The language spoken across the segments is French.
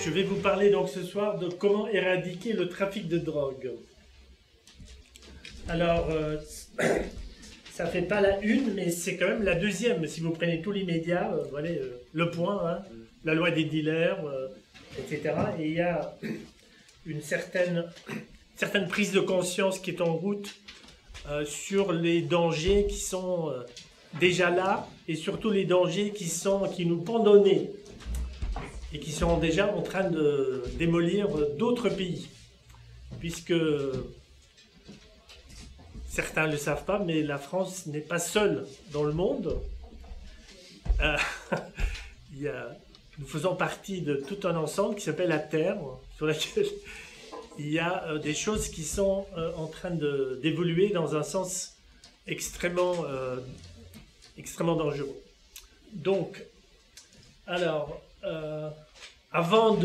Je vais vous parler donc ce soir de comment éradiquer le trafic de drogue. Alors, ça fait pas la une, mais c'est quand même la deuxième. Si vous prenez tous les médias, voilà, Le Point, hein, la loi des dealers, etc. Et il y a une certaine prise de conscience qui est en route sur les dangers qui sont déjà là, et surtout les dangers qui nous pendent au nez et qui sont déjà en train de démolir d'autres pays. Puisque certains ne le savent pas, mais la France n'est pas seule dans le monde. Nous faisons partie de tout un ensemble qui s'appelle la Terre, sur laquelle il y a des choses qui sont en train d'évoluer dans un sens extrêmement dangereux. Donc, alors, avant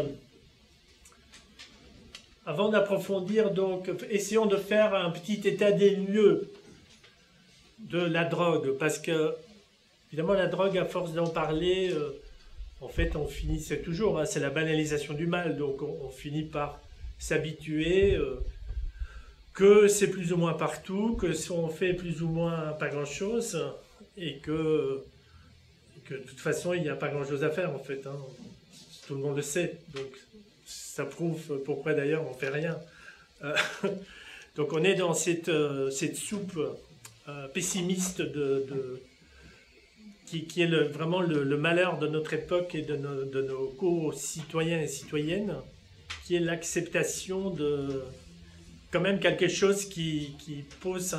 d'approfondir, donc, essayons de faire un petit état des lieux de la drogue, parce que, évidemment, la drogue, à force d'en parler, en fait, on finit, c'est toujours, hein, c'est la banalisation du mal, donc on finit par s'habituer que c'est plus ou moins partout, que si on fait plus ou moins pas grand-chose, et que de toute façon, il n'y a pas grand-chose à faire, en fait, hein. Tout le monde le sait, donc ça prouve pourquoi d'ailleurs on ne fait rien. Donc on est dans cette soupe pessimiste qui est vraiment le malheur de notre époque et de nos co-citoyens et citoyennes, qui est l'acceptation de quand même quelque chose qui pose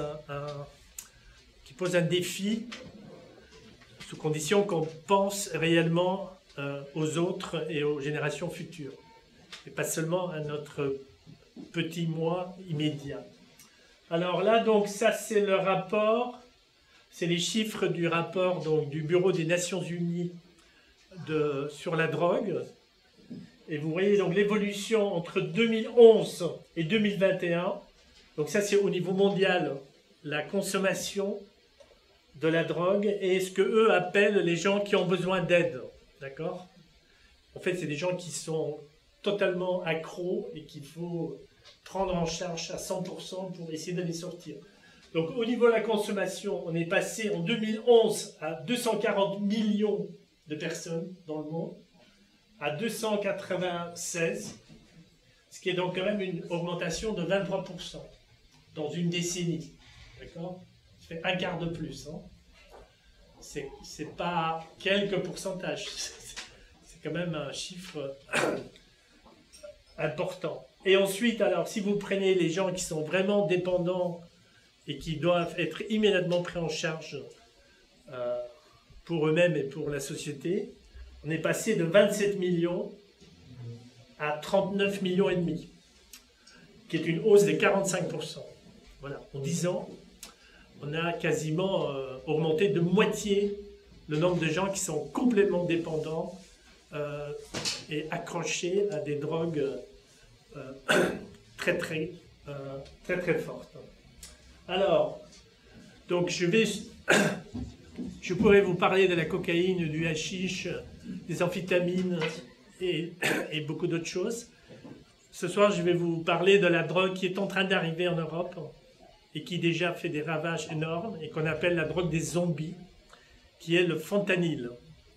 un défi, sous condition qu'on pense réellement aux autres et aux générations futures, et pas seulement à notre petit moi immédiat. Alors là, donc ça c'est le rapport, c'est les chiffres du rapport donc, du Bureau des Nations Unies sur la drogue. Et vous voyez donc l'évolution entre 2011 et 2021. Donc ça c'est au niveau mondial, la consommation de la drogue et ce que eux appellent les gens qui ont besoin d'aide. D'accord? En fait, c'est des gens qui sont totalement accros et qu'il faut prendre en charge à 100% pour essayer de les sortir. Donc au niveau de la consommation, on est passé en 2011 à 240 millions de personnes dans le monde, à 296, ce qui est donc quand même une augmentation de 23% dans une décennie. D'accord? Ça fait un quart de plus. Hein. C'est pas quelques pourcentages, c'est quand même un chiffre important. Et ensuite, alors, si vous prenez les gens qui sont vraiment dépendants et qui doivent être immédiatement pris en charge pour eux-mêmes et pour la société, on est passé de 27 millions à 39 millions et demi, qui est une hausse de 45%. Voilà, en 10 ans, on a quasiment augmenté de moitié le nombre de gens qui sont complètement dépendants et accrochés à des drogues très fortes. Alors, donc je pourrais vous parler de la cocaïne, du hashish, des amphétamines et beaucoup d'autres choses. Ce soir, je vais vous parler de la drogue qui est en train d'arriver en Europe et qui déjà fait des ravages énormes et qu'on appelle la drogue des zombies, qui est le fentanyl.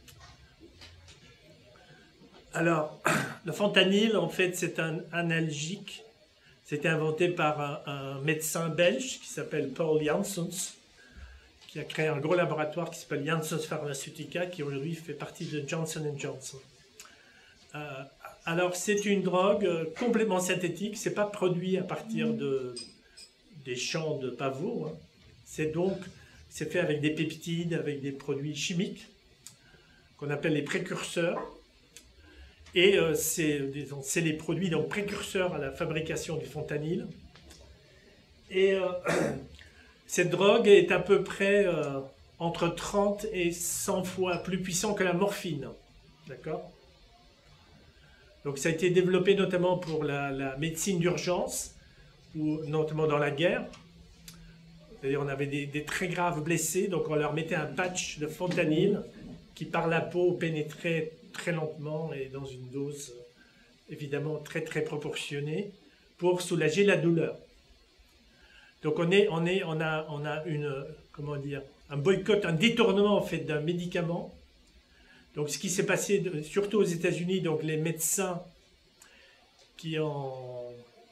Alors, le fentanyl, en fait, c'est un analgésique. C'était inventé par un médecin belge qui s'appelle Paul Janssens, qui a créé un gros laboratoire qui s'appelle Janssens Pharmaceutica, qui aujourd'hui fait partie de Johnson & Johnson. Alors, c'est une drogue complètement synthétique, c'est pas produit à partir des champs de pavots, hein. C'est fait avec des peptides, avec des produits chimiques, qu'on appelle les précurseurs. Et c'est les produits donc, précurseurs à la fabrication du fentanyl. Et cette drogue est à peu près entre 30 et 100 fois plus puissant que la morphine. D'accord? Donc ça a été développé notamment pour la médecine d'urgence, ou notamment dans la guerre. C'est-à-dire on avait des très graves blessés, donc on leur mettait un patch de fentanyl qui par la peau pénétrait très lentement et dans une dose évidemment très très proportionné pour soulager la douleur. Donc on a comment dire, un boycott, un détournement en fait d'un médicament. Donc ce qui s'est passé surtout aux États-Unis, donc les médecins qui ont...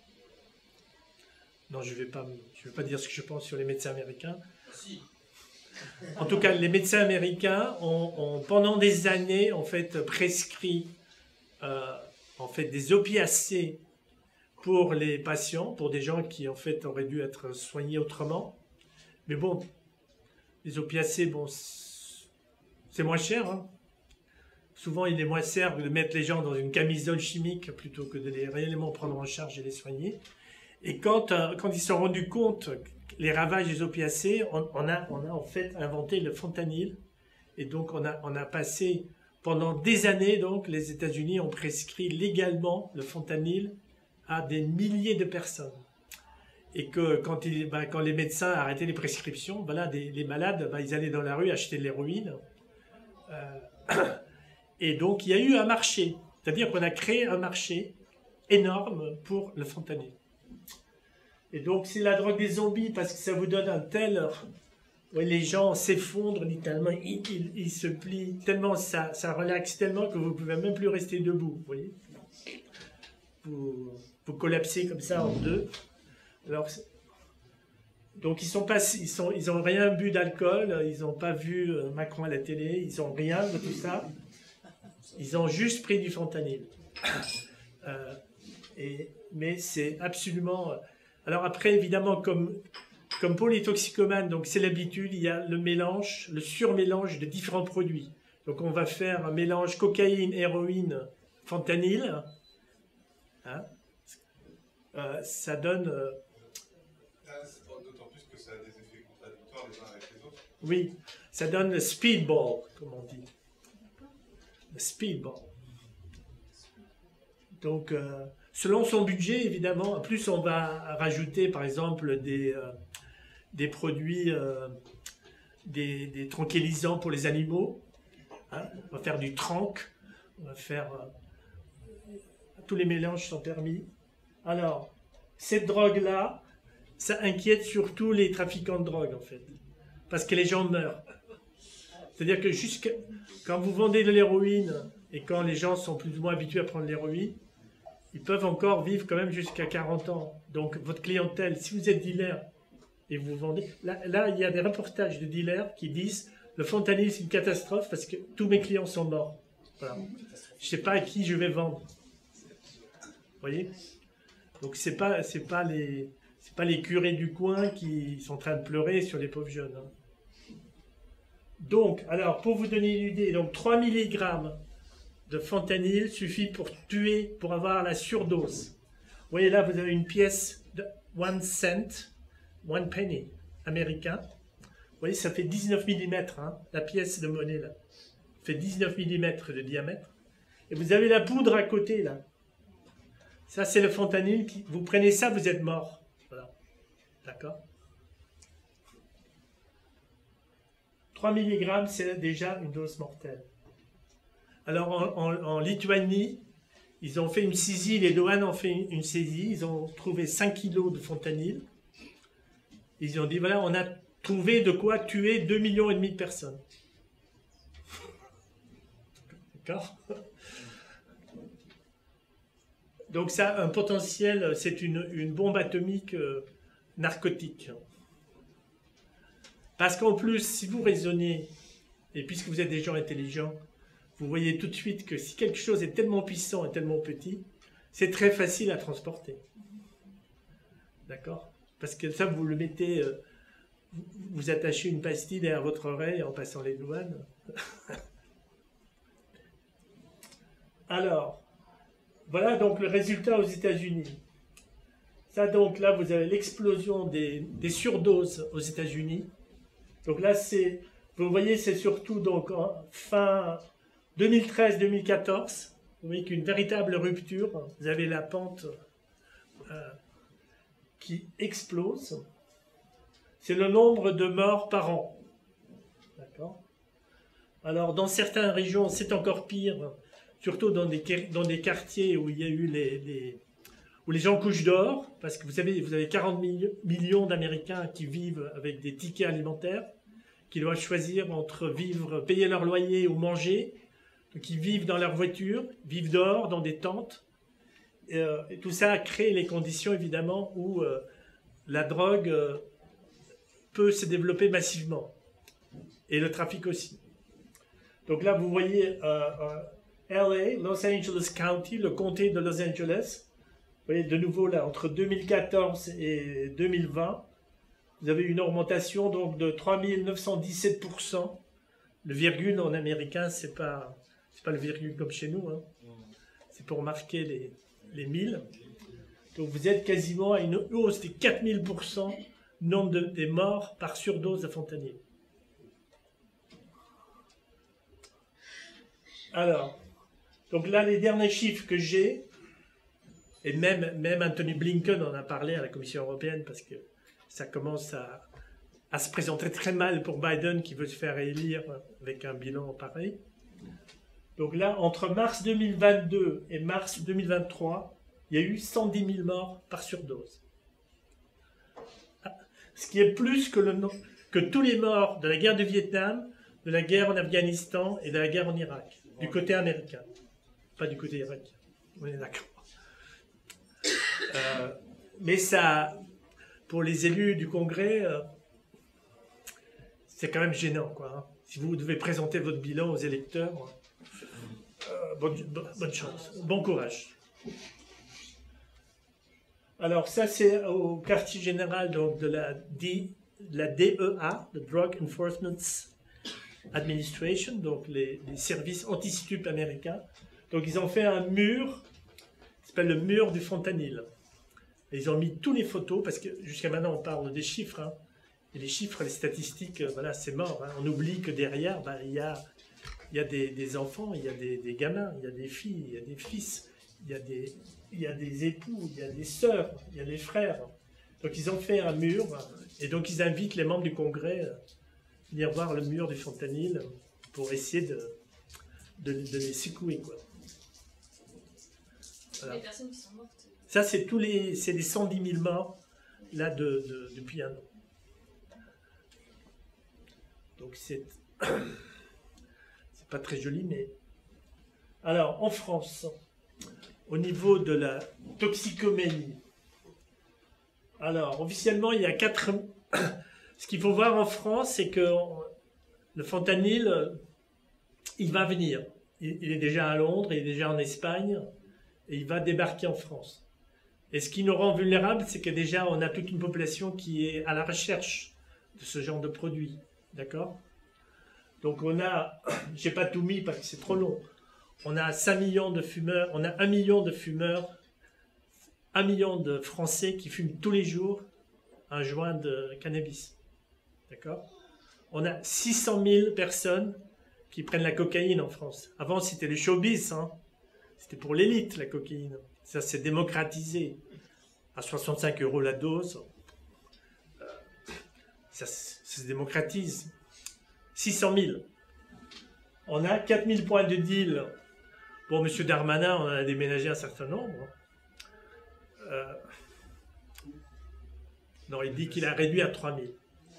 Non, je vais pas dire ce que je pense sur les médecins américains. Si. En tout cas, les médecins américains ont pendant des années en fait prescrit en fait des opiacés pour les patients, pour des gens qui en fait auraient dû être soignés autrement. Mais bon, les opiacés, bon, c'est moins cher. Hein. Souvent, il est moins cher de mettre les gens dans une camisole chimique plutôt que de les réellement prendre en charge et les soigner. Et quand ils se sont rendus compte les ravages des opiacés, on a en fait inventé le fentanyl. Et donc, on a passé pendant des années, donc, les États-Unis ont prescrit légalement le fentanyl à des milliers de personnes. Et que quand les médecins arrêtaient les prescriptions, voilà, les malades, ils allaient dans la rue acheter de l'héroïne. Et donc, il y a eu un marché. C'est-à-dire qu'on a créé un marché énorme pour le fentanyl. Et donc, c'est la drogue des zombies parce que ça vous donne un tel... Ouais, les gens s'effondrent littéralement, ils se plient tellement, ça relaxe tellement que vous ne pouvez même plus rester debout. Vous voyez, vous collapsez comme ça en deux. Alors, donc ils n'ont rien bu d'alcool, ils n'ont pas vu Macron à la télé, ils n'ont rien de tout ça. Ils ont juste pris du fentanyl. Mais c'est absolument... Alors après, évidemment, comme pour les toxicomanes, donc c'est l'habitude, il y a le mélange, le surmélange de différents produits. Donc on va faire un mélange cocaïne, héroïne, fentanyl. Hein, ça donne... D'autant plus que ça a des effets contradictoires les uns avec les autres. Oui, ça donne le speedball, comme on dit. Le speedball. Donc, selon son budget, évidemment, en plus on va rajouter par exemple des produits, des tranquillisants pour les animaux. Hein. On va faire du tranq, on va faire... tous les mélanges sont permis. Alors, cette drogue-là, ça inquiète surtout les trafiquants de drogue, en fait. Parce que les gens meurent. C'est-à-dire que quand vous vendez de l'héroïne, et quand les gens sont plus ou moins habitués à prendre l'héroïne, ils peuvent encore vivre quand même jusqu'à 40 ans. Donc, votre clientèle, si vous êtes dealer, et vous vendez... Là, il y a des reportages de dealers qui disent « Le fentanyl, c'est une catastrophe parce que tous mes clients sont morts. Voilà. Je ne sais pas à qui je vais vendre. » Vous voyez? Donc, c'est pas les curés du coin qui sont en train de pleurer sur les pauvres jeunes. Hein. Donc, alors, pour vous donner une idée, donc 3 mg de fentanyl suffit pour avoir la surdose. Vous voyez là, vous avez une pièce de 1 cent, 1 penny américain. Vous voyez, ça fait 19 mm, hein, la pièce de monnaie là. Ça fait 19 mm de diamètre. Et vous avez la poudre à côté là. Ça, c'est le fentanyl. Vous prenez ça, vous êtes mort. Voilà. D'accord? 3 mg, c'est déjà une dose mortelle. Alors, en Lituanie, ils ont fait une saisie, les douanes ont fait une saisie, ils ont trouvé 5 kg de fentanyl. Ils ont dit, voilà, on a trouvé de quoi tuer 2,5 millions de personnes. D'accord? Donc ça a un potentiel, c'est une bombe atomique narcotique. Parce qu'en plus, si vous raisonnez, et puisque vous êtes des gens intelligents, vous voyez tout de suite que si quelque chose est tellement puissant et tellement petit, c'est très facile à transporter. D'accord? Parce que ça, vous le mettez, vous attachez une pastille derrière votre oreille en passant les douanes. Alors, voilà donc le résultat aux États-Unis. Ça donc, là, vous avez l'explosion des surdoses aux États-Unis. Donc là, vous voyez, c'est surtout donc fin 2013-2014. Vous voyez qu'une véritable rupture. Vous avez la pente qui explose. C'est le nombre de morts par an. D'accord? Alors, dans certaines régions, c'est encore pire. surtout dans des quartiers où il y a eu où les gens couchent dehors, parce que vous avez 40 millions d'Américains qui vivent avec des tickets alimentaires, qui doivent choisir entre payer leur loyer ou manger. Donc ils vivent dans leur voiture, vivent dehors dans des tentes. Et tout ça a créé les conditions évidemment où la drogue peut se développer massivement. Et le trafic aussi. Donc là vous voyez LA, Los Angeles County, le comté de Los Angeles. Vous voyez de nouveau là, entre 2014 et 2020, vous avez une augmentation donc de 3917%. Le virgule en américain, c'est pas le virgule comme chez nous, hein. C'est pour marquer les 1000. Donc vous êtes quasiment à une hausse de 4000% nombre des morts par surdose de fentanyl. Alors, donc là, les derniers chiffres que j'ai, et même Anthony Blinken en a parlé à la Commission européenne parce que ça commence à se présenter très mal pour Biden qui veut se faire élire avec un bilan pareil. Donc là, entre mars 2022 et mars 2023, il y a eu 110 000 morts par surdose. Ce qui est plus que tous les morts de la guerre du Vietnam, de la guerre en Afghanistan et de la guerre en Irak, du côté américain, pas du côté irakien. On est d'accord. Mais ça, pour les élus du Congrès, c'est quand même gênant, quoi. Hein. Si vous devez présenter votre bilan aux électeurs, bonne chance, bon courage. Alors ça, c'est au quartier général donc, de la DEA, the Drug Enforcement Administration, donc les services anti-stup américains. Donc ils ont fait un mur, qui s'appelle le mur du fentanyl. Et ils ont mis tous les photos, parce que jusqu'à maintenant on parle des chiffres, hein, et les chiffres, les statistiques, voilà, c'est mort. Hein. On oublie que derrière, ben, il y a des enfants, il y a des gamins, il y a des filles, il y a des fils, il y a des époux, il y a des sœurs, il y a des frères. Donc ils ont fait un mur, et donc ils invitent les membres du Congrès à venir voir le mur du fentanyl pour essayer de les secouer, quoi. Voilà. Les personnes qui sont mortes. Ça, c'est les 110 000 morts là depuis un an. Donc c'est pas très joli, mais alors en France, au niveau de la toxicomanie, alors officiellement il y a 4. Ce qu'il faut voir en France, c'est que le fentanyl, il va venir. Il est déjà à Londres, il est déjà en Espagne, et il va débarquer en France. Et ce qui nous rend vulnérables, c'est que déjà, on a toute une population qui est à la recherche de ce genre de produits. D'accord? Donc on a, j'ai pas tout mis parce que c'est trop long, on a 5 millions de fumeurs, on a 1 million de fumeurs, 1 million de Français qui fument tous les jours un joint de cannabis. D'accord? On a 600 000 personnes qui prennent la cocaïne en France. Avant, c'était le showbiz, hein. C'était pour l'élite, la cocaïne. Ça s'est démocratisé. À 65 € la dose, ça se démocratise. 600 000. On a 4 000 points de deal. Bon, M. Darmanin, on en a déménagé un certain nombre. Non, il dit qu'il a réduit à 3 000.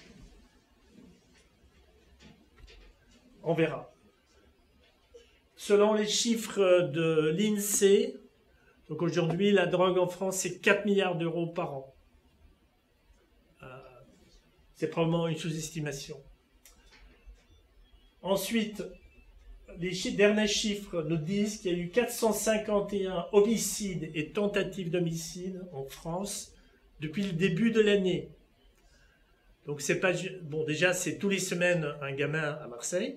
On verra. Selon les chiffres de l'INSEE, donc aujourd'hui, la drogue en France, c'est 4 milliards d'euros par an. C'est probablement une sous-estimation. Ensuite, les derniers chiffres nous disent qu'il y a eu 451 homicides et tentatives d'homicide en France depuis le début de l'année. Donc c'est pas... Bon, déjà, c'est tous les semaines un gamin à Marseille.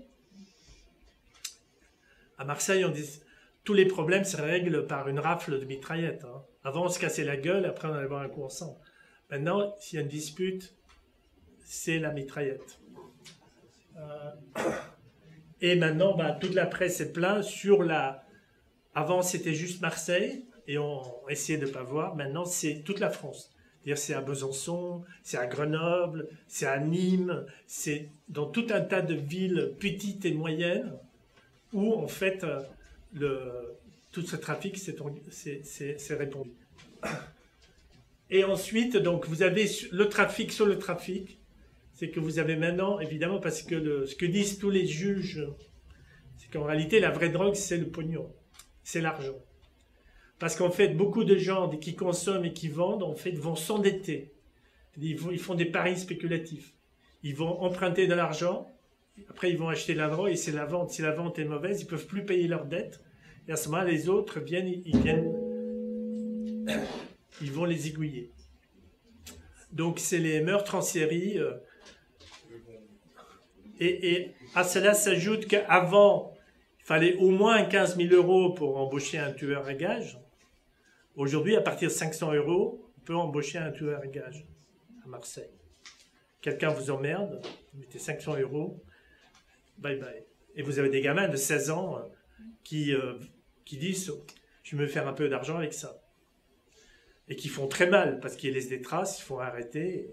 À Marseille, on dit... Tous les problèmes se règlent par une rafle de mitraillette. Hein. Avant, on se cassait la gueule, après, on allait boire un coup ensemble. Maintenant, s'il y a une dispute, c'est la mitraillette. Et maintenant, bah, toute la presse est pleine sur la... Avant, c'était juste Marseille, et on essayait de ne pas voir. Maintenant, c'est toute la France. C'est-à-dire, c'est à Besançon, c'est à Grenoble, c'est à Nîmes, c'est dans tout un tas de villes petites et moyennes, où, en fait... tout ce trafic c'est répondu. Et ensuite, donc, vous avez le trafic sur le trafic. C'est que vous avez maintenant, évidemment, parce que ce que disent tous les juges, c'est qu'en réalité, la vraie drogue, c'est le pognon, c'est l'argent. Parce qu'en fait, beaucoup de gens qui consomment et qui vendent, en fait, vont s'endetter. Ils font des paris spéculatifs. Ils vont emprunter de l'argent, après ils vont acheter la drogue, et c'est la vente. Si la vente est mauvaise, ils ne peuvent plus payer leurs dettes. Et à ce moment-là, les autres ils vont les aiguiller. Donc, c'est les meurtres en série. Et à cela s'ajoute qu'avant, il fallait au moins 15 000 € pour embaucher un tueur à gages. Aujourd'hui, à partir de 500 €, on peut embaucher un tueur à gages à Marseille. Quelqu'un vous emmerde, vous mettez 500 €, bye bye. Et vous avez des gamins de 16 ans qui disent « je vais me faire un peu d'argent avec ça ». Et qui font très mal, parce qu'ils laissent des traces, ils font arrêter.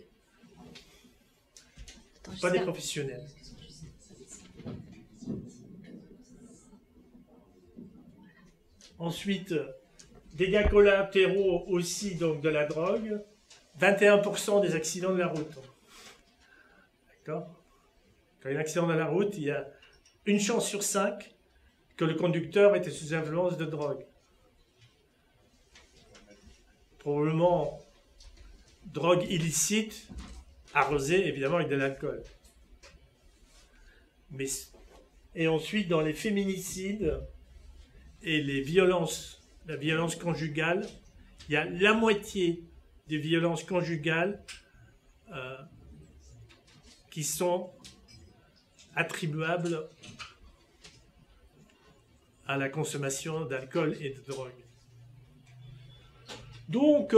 Pas des professionnels. Ensuite, dégâts collatéraux aussi donc de la drogue, 21% des accidents de la route. D'accord ? Quand il y a un accident de la route, il y a une chance sur 5 que le conducteur était sous influence de drogue. Probablement drogue illicite, arrosée évidemment avec de l'alcool. Et ensuite, dans les féminicides et les violences, la violence conjugale, il y a la moitié des violences conjugales qui sont attribuables à la consommation d'alcool et de drogue. Donc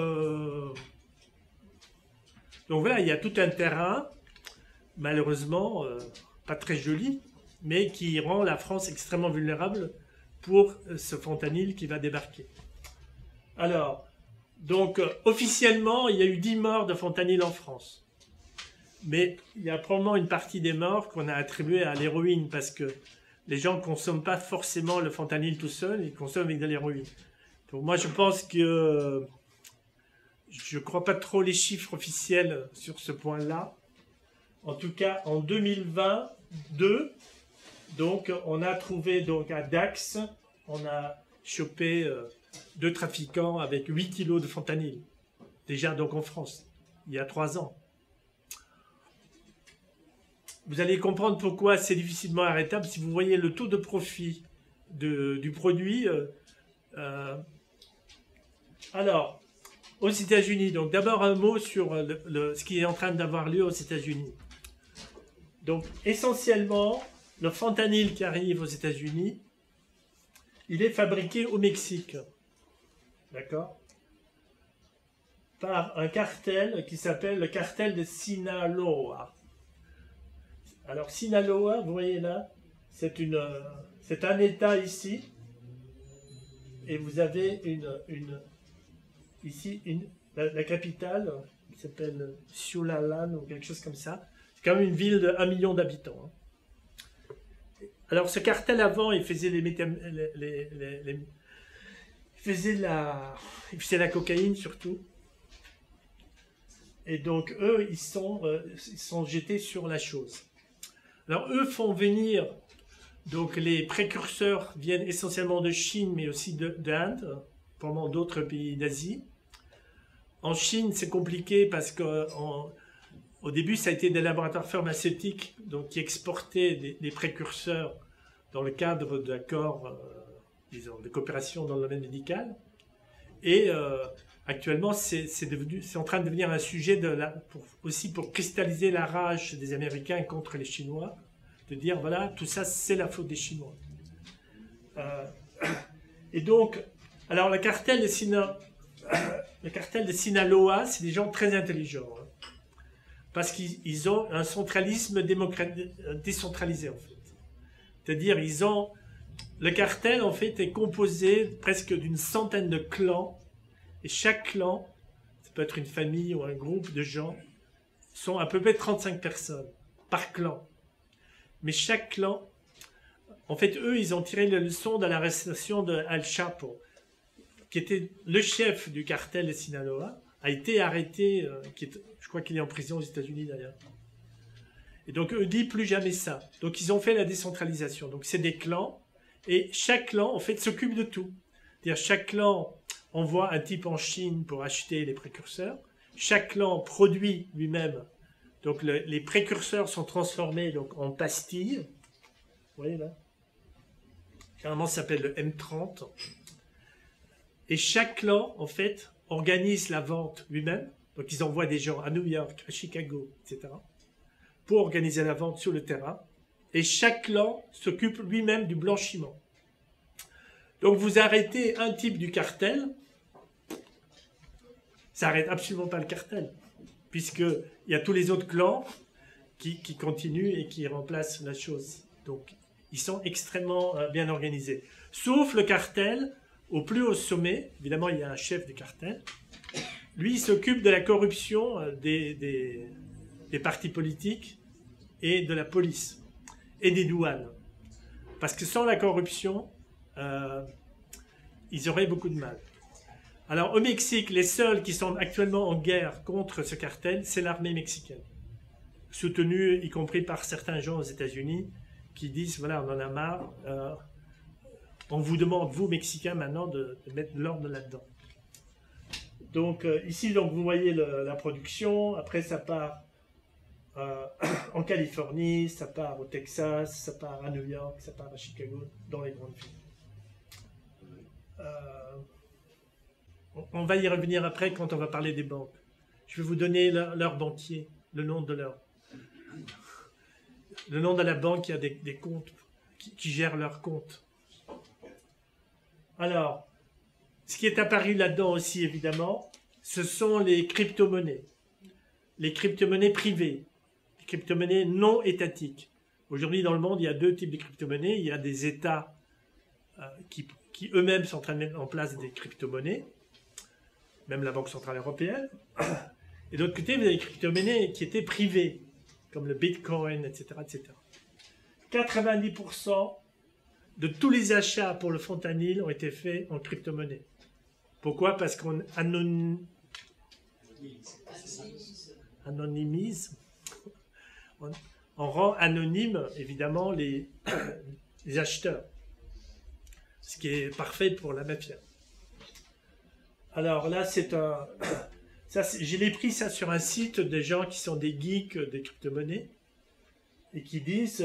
voilà, il y a tout un terrain, malheureusement, pas très joli, mais qui rend la France extrêmement vulnérable pour ce fentanyl qui va débarquer. Alors, donc, officiellement, il y a eu 10 morts de fentanyl en France. Mais il y a probablement une partie des morts qu'on a attribuée à l'héroïne, parce que les gens ne consomment pas forcément le fentanyl tout seul, ils consomment avec de l'héroïne. Donc moi, je pense que je ne crois pas trop les chiffres officiels sur ce point-là. En tout cas, en 2022, donc, on a trouvé donc, à Dax, on a chopé 2 trafiquants avec 8 kilos de fentanyl. Déjà donc en France, il y a 3 ans. Vous allez comprendre pourquoi c'est difficilement arrêtable. Si vous voyez le taux de profit du produit... Alors, aux États-Unis, donc d'abord un mot sur ce qui est en train d'avoir lieu aux États-Unis. Donc, essentiellement, le fentanyl qui arrive aux États-Unis, il est fabriqué au Mexique. D'accord ? Par un cartel qui s'appelle le cartel de Sinaloa. Alors, Sinaloa, vous voyez là, c'est un État ici, et vous avez ici la capitale, qui s'appelle Siulalan ou quelque chose comme ça. C'est quand même une ville de 1 million d'habitants. Alors, ce cartel avant, il faisait il faisait la cocaïne surtout. Et donc, eux, ils sont jetés sur la chose. Alors, eux font venir, donc les précurseurs viennent essentiellement de Chine, mais aussi d'Inde, probablement d'autres pays d'Asie. En Chine, c'est compliqué parce qu'au début, ça a été des laboratoires pharmaceutiques donc, qui exportaient des précurseurs dans le cadre d'accords, disons, de coopération dans le domaine médical. Et actuellement, c'est en train de devenir un sujet aussi pour cristalliser la rage des Américains contre les Chinois, de dire, voilà, tout ça, c'est la faute des Chinois. Et donc, alors le cartel de Sinaloa, c'est des gens très intelligents, hein, parce qu'ils ont un centralisme décentralisé, en fait. C'est-à-dire, le cartel, en fait, est composé presque d'une centaine de clans, et chaque clan, ça peut être une famille ou un groupe de gens, sont à peu près 35 personnes par clan. Mais chaque clan En fait, eux, ils ont tiré la leçon de l'arrestation de Al Chapo, qui était le chef du cartel de Sinaloa, a été arrêté, je crois qu'il est en prison aux États-Unis d'ailleurs. Et donc, eux disent plus jamais ça. Donc, ils ont fait la décentralisation. Donc, c'est des clans, et chaque clan, en fait, s'occupe de tout. C'est-à-dire, chaque clan envoie un type en Chine pour acheter les précurseurs. Chaque clan produit lui-même. Donc, les précurseurs sont transformés donc, en pastilles. Vous voyez là? Généralement, ça s'appelle le M30. Et chaque clan, en fait, organise la vente lui-même. Donc, ils envoient des gens à New York, à Chicago, etc. pour organiser la vente sur le terrain. Et chaque clan s'occupe lui-même du blanchiment. Donc, vous arrêtez un type du cartel, ça n'arrête absolument pas le cartel, puisqu'il y a tous les autres clans qui continuent et qui remplacent la chose. Donc, ils sont extrêmement bien organisés. Sauf le cartel, au plus haut sommet, évidemment, il y a un chef du cartel. Lui, il s'occupe de la corruption des partis politiques et de la police et des douanes. Parce que sans la corruption, ils auraient beaucoup de mal. Alors, au Mexique, les seuls qui sont actuellement en guerre contre ce cartel, c'est l'armée mexicaine, soutenue y compris par certains gens aux États-Unis qui disent, voilà, on en a marre, on vous demande, vous, Mexicains, maintenant, de mettre de l'ordre là-dedans. Donc, ici, donc, vous voyez la production, après ça part en Californie, ça part au Texas, ça part à New York, ça part à Chicago, dans les grandes villes. On va y revenir après quand on va parler des banques. Je vais vous donner leur banquier, le nom de la banque qui a des comptes, qui gère leurs comptes. Alors, ce qui est apparu là-dedans aussi, évidemment, ce sont les crypto-monnaies. Les crypto-monnaies privées, les crypto-monnaies non étatiques. Aujourd'hui, dans le monde, il y a deux types de crypto-monnaies. Il y a des États qui eux-mêmes sont en train de mettre en place des crypto-monnaies, même la Banque Centrale Européenne. Et d'autre côté, vous avez des crypto-monnaies qui étaient privées, comme le Bitcoin, etc., etc. 90% de tous les achats pour le fentanyl ont été faits en crypto-monnaie. Pourquoi? Parce qu'on anonymise, on rend anonyme, évidemment, les acheteurs. Ce qui est parfait pour la mafia. Alors là, j'ai pris ça sur un site des gens qui sont des geeks des crypto-monnaies et qui disent,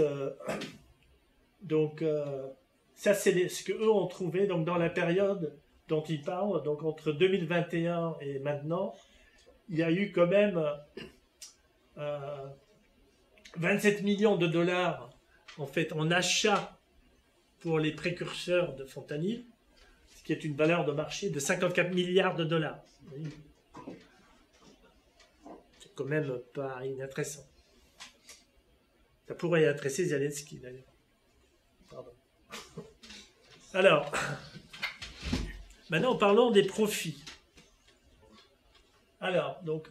ça c'est ce qu'eux ont trouvé donc, dans la période dont ils parlent, donc entre 2021 et maintenant, il y a eu quand même 27 millions de dollars en fait en achat pour les précurseurs de fentanyl, ce qui est une valeur de marché de 54 milliards de dollars. C'est quand même pas inintéressant. Ça pourrait intéresser Zelensky d'ailleurs. Pardon. Alors, maintenant parlons des profits. Alors, donc,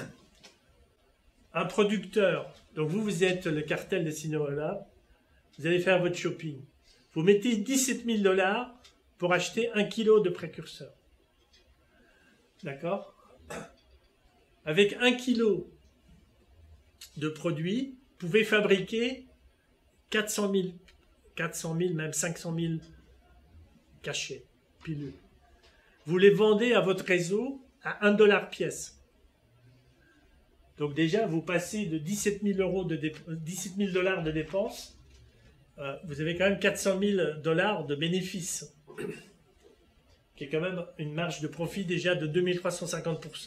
un producteur, donc vous êtes le cartel de Sinaloa, vous allez faire votre shopping. Vous mettez 17 000 $ pour acheter 1 kg de précurseur. D'accord? Avec 1 kg de produit, vous pouvez fabriquer 400 000, même 500 000 cachets, pilules. Vous les vendez à votre réseau à 1 $ pièce. Donc déjà, vous passez de 17 000 $ de dépenses, vous avez quand même 400 000 $ de bénéfices, qui est quand même une marge de profit déjà de 2350%.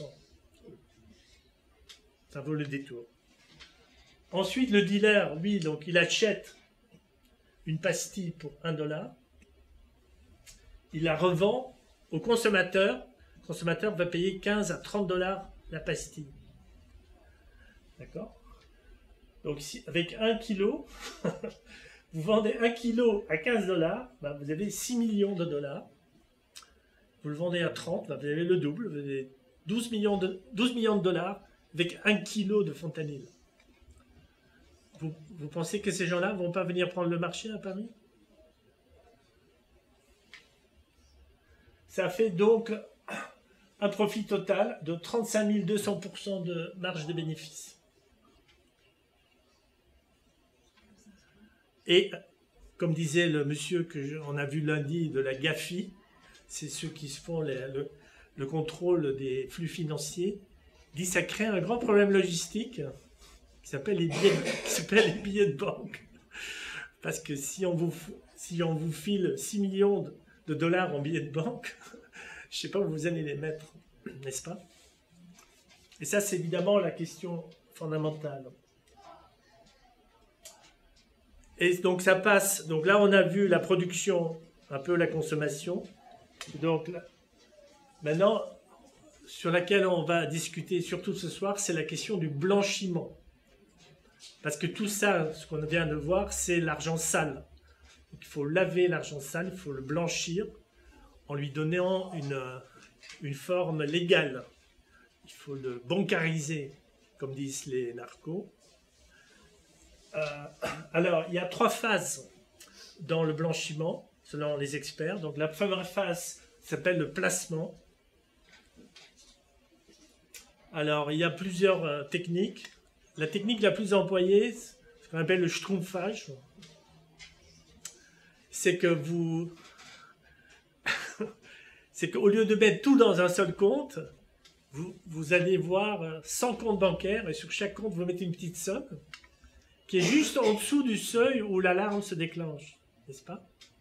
Ça vaut le détour. Ensuite, le dealer, lui, donc, il achète une pastille pour 1 $, il la revend au consommateur. Le consommateur va payer 15 à 30 $ la pastille. D'accord? Donc, avec 1 kg, vous vendez 1 kg à 15 $, ben vous avez 6 millions de $. Vous le vendez à 30, ben vous avez le double, vous avez 12 millions de $ avec 1 kg de fentanyl. Vous pensez que ces gens-là ne vont pas venir prendre le marché à Paris? Ça fait donc un profit total de 35 200% de marge de bénéfice. Et comme disait le monsieur qu'on a vu lundi de la GAFI, c'est ceux qui se font le contrôle des flux financiers, dit que ça crée un grand problème logistique qui s'appelle les billets de banque. Parce que si on vous file 6 millions de dollars en billets de banque, je ne sais pas où vous allez les mettre, n'est-ce pas? Et ça, c'est évidemment la question fondamentale. Et donc ça passe, donc là on a vu la production, un peu la consommation. Donc là, maintenant, sur laquelle on va discuter surtout ce soir, c'est la question du blanchiment. Parce que tout ça, ce qu'on vient de voir, c'est l'argent sale. Donc, il faut laver l'argent sale, il faut le blanchir en lui donnant une forme légale. Il faut le bancariser, comme disent les narcos. Alors, il y a 3 phases dans le blanchiment, selon les experts. Donc, la première phase s'appelle le placement. Alors, il y a plusieurs techniques. La technique la plus employée, ce qu'on appelle le schtroumpfage, c'est que c'est qu'au lieu de mettre tout dans un seul compte, vous allez voir 100 comptes bancaires et sur chaque compte, vous mettez une petite somme qui est juste en dessous du seuil où l'alarme se déclenche, n'est-ce pas?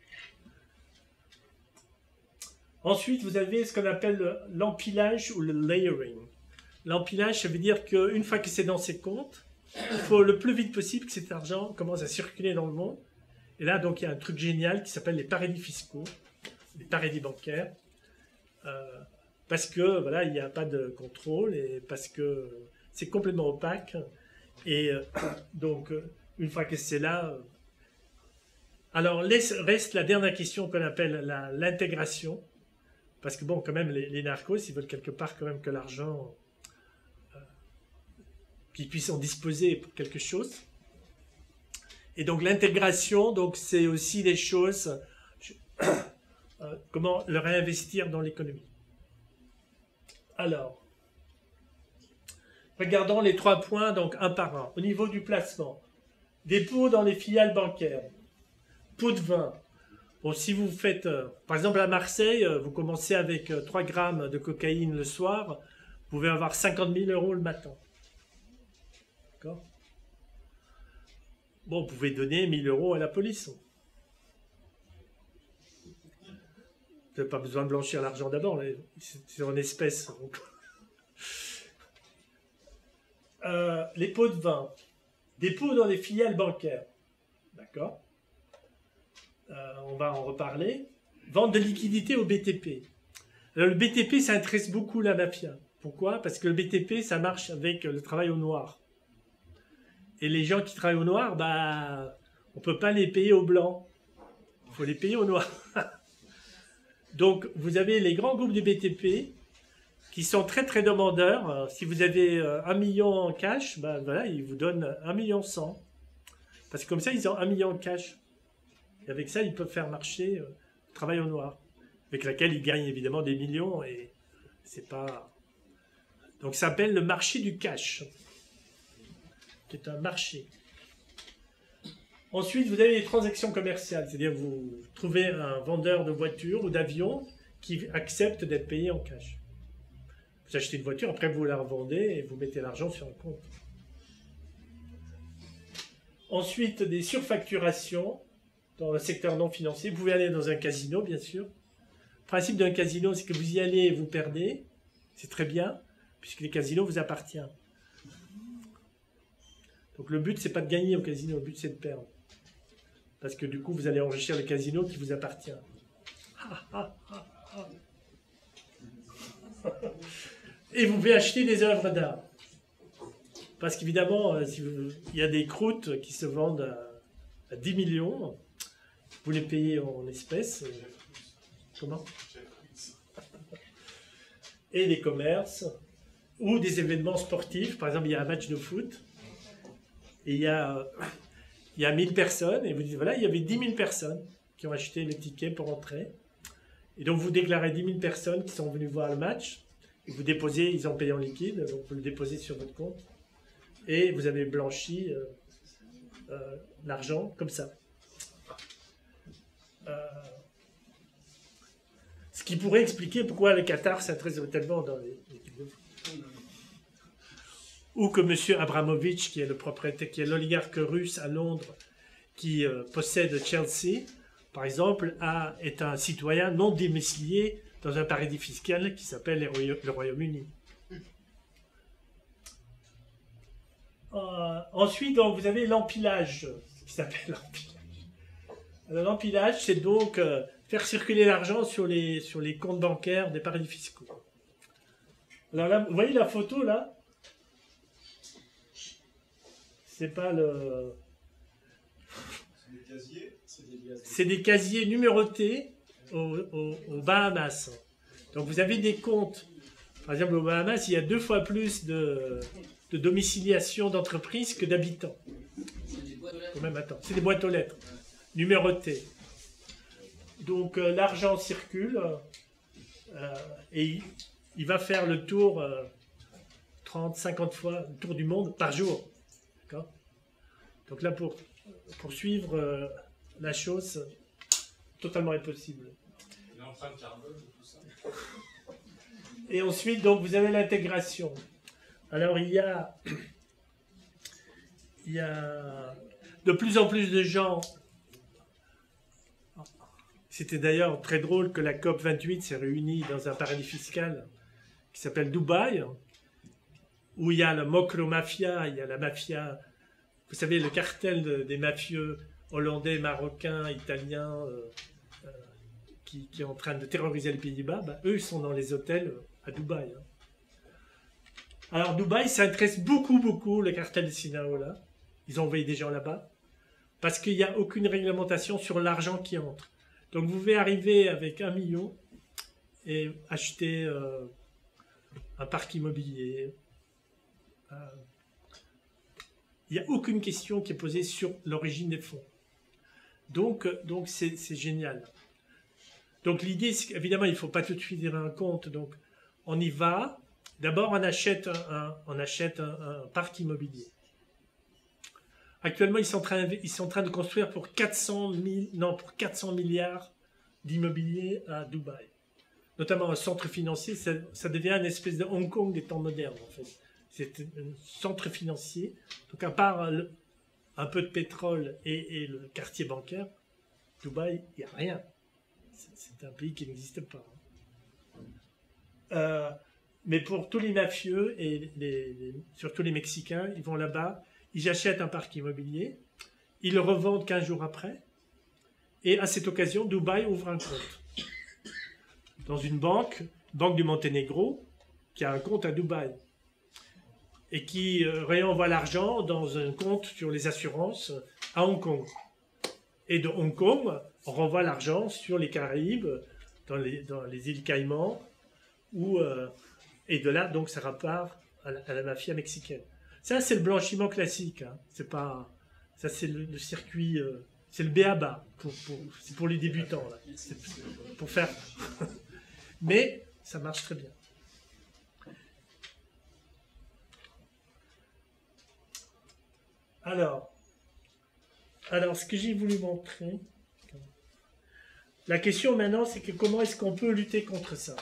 Ensuite, vous avez ce qu'on appelle l'empilage ou le layering. L'empilage, ça veut dire qu'une fois que c'est dans ses comptes, il faut le plus vite possible que cet argent commence à circuler dans le monde. Et là, donc, il y a un truc génial qui s'appelle les paradis fiscaux, les paradis bancaires, parce que, voilà, il n'y a pas de contrôle et parce que c'est complètement opaque. Et donc, une fois que c'est là... alors, reste la dernière question qu'on appelle l'intégration. Parce que, bon, quand même, les narcos, ils veulent quelque part quand même que l'argent... qu'ils puissent en disposer pour quelque chose. Et donc, l'intégration, donc, c'est aussi des choses... comment le réinvestir dans l'économie. Alors... regardons les 3 points, donc un par un. Au niveau du placement, dépôt dans les filiales bancaires, pot de vin. Bon, si vous faites, par exemple à Marseille, vous commencez avec 3 grammes de cocaïne le soir, vous pouvez avoir 50 000 € le matin. D'accord? Bon, vous pouvez donner 1 000 € à la police. Vous n'avez pas besoin de blanchir l'argent d'abord, c'est en espèces. Donc. Les pots de vin, dépôt dans les filiales bancaires, d'accord, on va en reparler. Vente de liquidités au BTP. Alors, le BTP, ça intéresse beaucoup la mafia. Pourquoi? Parce que le BTP, ça marche avec le travail au noir. Et les gens qui travaillent au noir, bah, on ne peut pas les payer au blanc. Il faut les payer au noir. Donc, vous avez les grands groupes du BTP qui sont très très demandeurs. Si vous avez 1 million en cash, ben voilà, ils vous donnent 1 million 100. Parce que comme ça, ils ont 1 million en cash. Et avec ça, ils peuvent faire marcher le travail au noir. Avec laquelle ils gagnent évidemment des millions. Et c'est pas... donc ça s'appelle le marché du cash. Qui est un marché. Ensuite, vous avez les transactions commerciales. C'est-à-dire vous trouvez un vendeur de voitures ou d'avions qui accepte d'être payé en cash. Vous achetez une voiture, après vous la revendez et vous mettez l'argent sur un compte. Ensuite, des surfacturations dans le secteur non financier. Vous pouvez aller dans un casino, bien sûr. Le principe d'un casino, c'est que vous y allez et vous perdez. C'est très bien, puisque les casinos vous appartiennent. Donc le but, c'est pas de gagner au casino, le but, c'est de perdre. Parce que du coup, vous allez enrichir le casino qui vous appartient. Et vous pouvez acheter des œuvres d'art. Parce qu'évidemment, il y a des croûtes qui se vendent à 10 millions. Vous les payez en espèces. Comment? Et des commerces. Ou des événements sportifs. Par exemple, il y a un match de foot. Et il y a 1000 personnes. Et vous dites, voilà, il y avait 10 000 personnes qui ont acheté le ticket pour entrer. Et donc vous déclarez 10 000 personnes qui sont venues voir le match. Vous déposez, ils ont payé en liquide, donc vous le déposez sur votre compte. Et vous avez blanchi l'argent comme ça. Ce qui pourrait expliquer pourquoi le Qatar s'intéresse tellement dans les équipes de foot. Ou que M. Abramovich, qui est le propriétaire, qui est l'oligarque russe à Londres, qui possède Chelsea, par exemple, est un citoyen non domicilié dans un paradis fiscal qui s'appelle le Royaume-Uni. Ensuite, donc, vous avez l'empilage, qui s'appelle l'empilage. Alors, l'empilage, c'est donc faire circuler l'argent sur les comptes bancaires des paradis fiscaux. Alors là, vous voyez la photo là? C'est pas le... C'est des casiers numérotés aux Bahamas. Donc vous avez des comptes. Par exemple, aux Bahamas, il y a 2 fois plus de domiciliation d'entreprises que d'habitants. C'est des boîtes aux lettres numérotées. Donc l'argent circule et il va faire le tour 30, 50 fois, le tour du monde par jour. D'accord ? Donc là, pour suivre la chose, totalement impossible. L'empreinte carbone, tout ça. Et ensuite, donc, vous avez l'intégration. Alors, il y a de plus en plus de gens. C'était d'ailleurs très drôle que la COP 28 s'est réunie dans un paradis fiscal qui s'appelle Dubaï, où il y a la Mokro Mafia, il y a la mafia, vous savez, le cartel des mafieux hollandais, marocains, italiens, qui est en train de terroriser les Pays-Bas. Eux, ils sont dans les hôtels à Dubaï. Alors, Dubaï, ça intéresse beaucoup le cartel de Sinaloa. Ils ont envoyé des gens là-bas, parce qu'il n'y a aucune réglementation sur l'argent qui entre. Donc, vous pouvez arriver avec 1 million et acheter un parc immobilier. Il n'y a aucune question qui est posée sur l'origine des fonds. Donc c'est génial. Donc l'idée, c'est qu'évidemment, il ne faut pas tout de suite dire un compte. Donc on y va. D'abord, on achète un parc immobilier. Actuellement, ils sont en train de construire pour 400 milliards d'immobilier à Dubaï. Notamment un centre financier. Ça devient une espèce de Hong Kong des temps modernes, en fait. C'est un centre financier. Donc, à part un peu de pétrole et le quartier bancaire, Dubaï, il n'y a rien. C'est un pays qui n'existe pas. Mais pour tous les mafieux et surtout les Mexicains, ils vont là-bas, ils achètent un parc immobilier, ils le revendent 15 jours après, et à cette occasion, Dubaï ouvre un compte dans une banque du Monténégro, qui a un compte à Dubaï, et qui réenvoie l'argent dans un compte sur les assurances à Hong Kong. Et de Hong Kong, on renvoie l'argent sur les Caraïbes, dans les îles Caïmans, et de là, donc, ça repart à la mafia mexicaine. Ça, c'est le blanchiment classique. Hein. Ça, c'est le circuit, c'est le b.a.-ba. C'est pour les débutants. Là. Pour faire... Mais ça marche très bien. Alors, ce que j'ai voulu montrer, la question maintenant, c'est que comment est-ce qu'on peut lutter contre ça?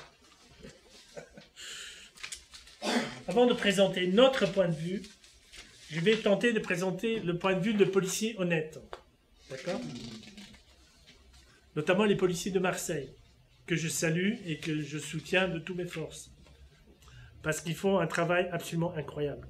Avant de présenter notre point de vue, je vais tenter de présenter le point de vue de policiers honnêtes. D'accord? Notamment les policiers de Marseille, que je salue et que je soutiens de toutes mes forces. Parce qu'ils font un travail absolument incroyable.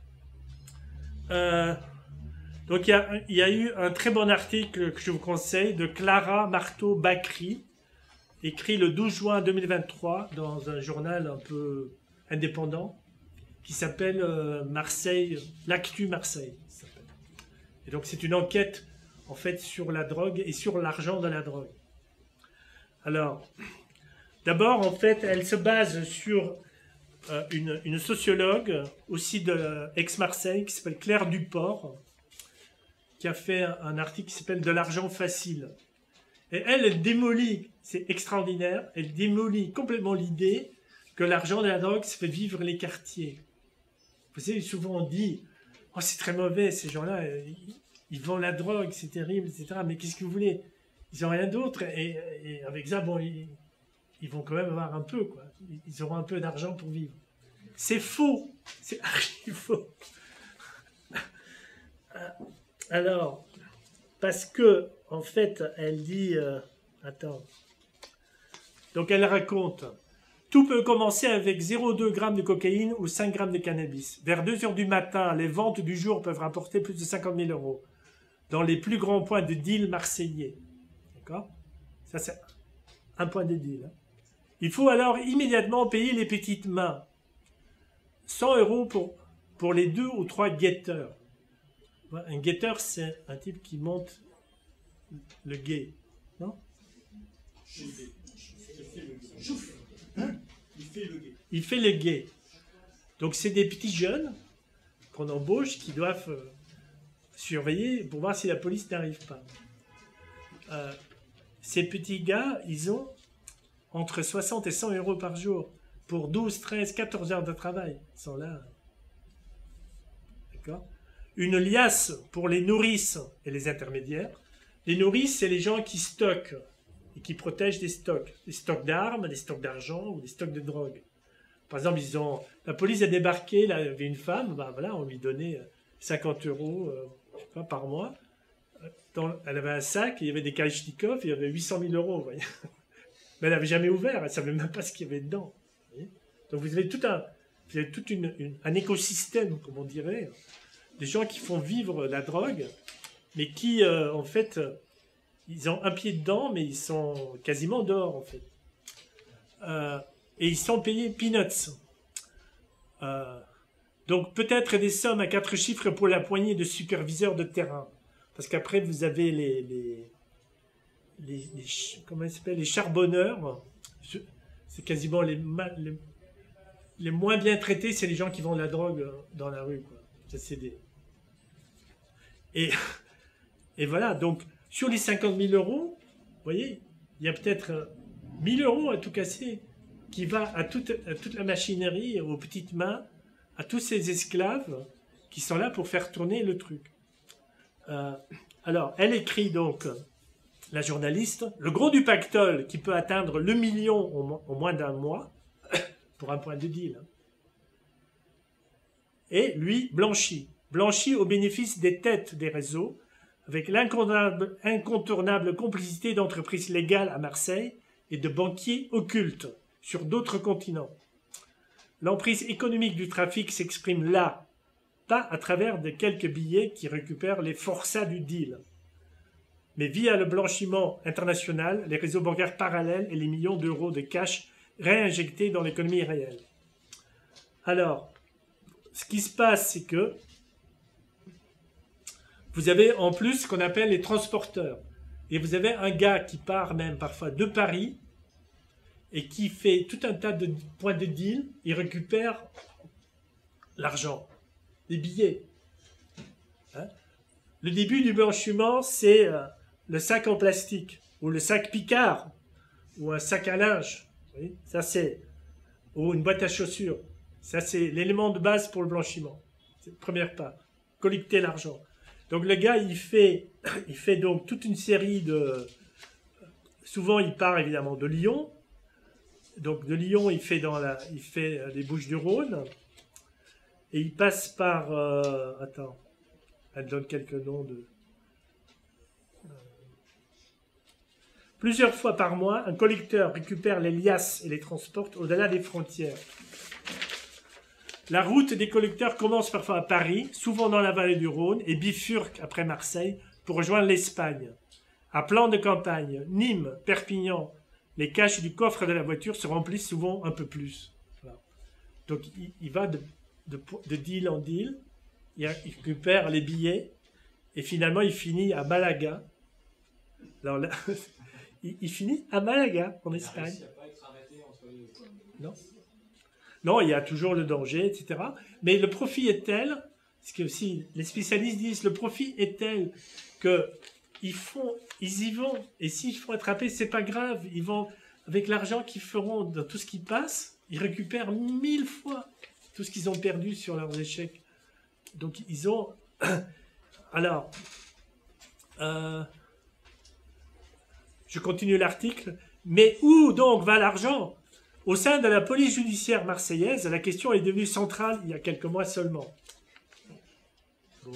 Donc il y a eu un très bon article que je vous conseille de Clara Marteau-Bacri, écrit le 12 juin 2023 dans un journal un peu indépendant qui s'appelle Marseille, l'Actu Marseille. Et donc c'est une enquête en fait sur la drogue et sur l'argent de la drogue. Alors, d'abord en fait elle se base sur une sociologue aussi de ex-Marseille qui s'appelle Claire Duport, qui a fait un article qui s'appelle « De l'argent facile ». Et elle démolit, c'est extraordinaire, elle démolit complètement l'idée que l'argent de la drogue, ça fait vivre les quartiers. Vous savez, souvent on dit, oh c'est très mauvais, ces gens-là, ils vendent la drogue, c'est terrible, etc. Mais qu'est-ce que vous voulez? Ils n'ont rien d'autre, et avec ça, bon, ils vont quand même avoir un peu, quoi. Ils auront un peu d'argent pour vivre. C'est faux, c'est archi faux. Alors, parce que, en fait, elle dit, attends, donc elle raconte, tout peut commencer avec 0,2 g de cocaïne ou 5 g de cannabis. Vers 2 heures du matin, les ventes du jour peuvent rapporter plus de 50 000 € dans les plus grands points de deal marseillais. D'accord? Ça, c'est un point de deal. Hein. Il faut alors immédiatement payer les petites mains. 100 € pour les 2 ou 3 guetteurs. Un guetteur, c'est un type qui monte le guet. Non? Il fait le guet. Donc, c'est des petits jeunes qu'on embauche qui doivent surveiller pour voir si la police n'arrive pas. Ces petits gars, ils ont entre 60 et 100 € par jour pour 12, 13, 14 heures de travail. Ils sont là. D'accord? Une liasse pour les nourrices et les intermédiaires. Les nourrices, c'est les gens qui stockent et qui protègent des stocks. Des stocks d'armes, des stocks d'argent ou des stocks de drogue. Par exemple, la police a débarqué, là, il y avait une femme, ben voilà, on lui donnait 50 € je sais pas, par mois. Elle avait un sac, il y avait des kalachnikovs, il y avait 800 000 €. Vous voyez. Mais elle n'avait jamais ouvert, elle ne savait même pas ce qu'il y avait dedans. Vous voyez. Donc vous avez tout un écosystème, comme on dirait, des gens qui font vivre la drogue, mais qui, en fait, ils ont un pied dedans, mais ils sont quasiment dehors, en fait. Et ils sont payés peanuts. Donc peut-être des sommes à 4 chiffres pour la poignée de superviseurs de terrain. Parce qu'après, vous avez comment ça s'appelle, les charbonneurs. C'est quasiment les moins bien traités, c'est les gens qui vendent la drogue dans la rue, quoi. Ça, c'est et voilà, donc sur les 50 000 €, vous voyez, il y a peut-être 1 000 € à tout casser qui va à toute la machinerie, aux petites mains, à tous ces esclaves qui sont là pour faire tourner le truc. Alors, elle écrit donc, la journaliste, le gros du pactole qui peut atteindre le million au moins d'un mois, pour un point de deal. Hein. Et lui, blanchi au bénéfice des têtes des réseaux, avec l'incontournable complicité d'entreprises légales à Marseille et de banquiers occultes sur d'autres continents. L'emprise économique du trafic s'exprime là, pas à travers de quelques billets qui récupèrent les forçats du deal, mais via le blanchiment international, les réseaux bancaires parallèles et les millions d'euros de cash réinjectés dans l'économie réelle. Alors, ce qui se passe, c'est que vous avez en plus ce qu'on appelle les transporteurs. Et vous avez un gars qui part même parfois de Paris et qui fait tout un tas de points de deal. Il récupère l'argent, les billets. Hein? Le début du blanchiment, c'est le sac en plastique ou le sac Picard ou un sac à linge. Vous voyez, ça c'est, ou une boîte à chaussures. Ça c'est l'élément de base pour le blanchiment. C'est le premier pas. Collecter l'argent. Donc le gars, il fait donc toute une série de... Souvent, il part évidemment de Lyon. Donc de Lyon, il fait les Bouches-du-Rhône. Et il passe par... attends, elle donne quelques noms de... Plusieurs fois par mois, un collecteur récupère les liasses et les transporte au-delà des frontières. La route des collecteurs commence parfois à Paris, souvent dans la vallée du Rhône, et bifurque après Marseille pour rejoindre l'Espagne. À Plan de campagne, Nîmes, Perpignan, les caches du coffre de la voiture se remplissent souvent un peu plus. Voilà. Donc il va de deal en deal, il récupère les billets, et finalement il finit à Malaga. Alors là, il finit à Malaga, en Espagne. Non. Non, il y a toujours le danger, etc. Mais le profit est tel, ce que aussi les spécialistes disent, le profit est tel que ils y vont. Et s'ils font attraper, c'est pas grave. Ils vont, avec l'argent qu'ils feront dans tout ce qui passe, ils récupèrent 1000 fois tout ce qu'ils ont perdu sur leurs échecs. Donc ils ont... Alors, je continue l'article. Mais où donc va l'argent? Au sein de la police judiciaire marseillaise, la question est devenue centrale il y a quelques mois seulement. Bon.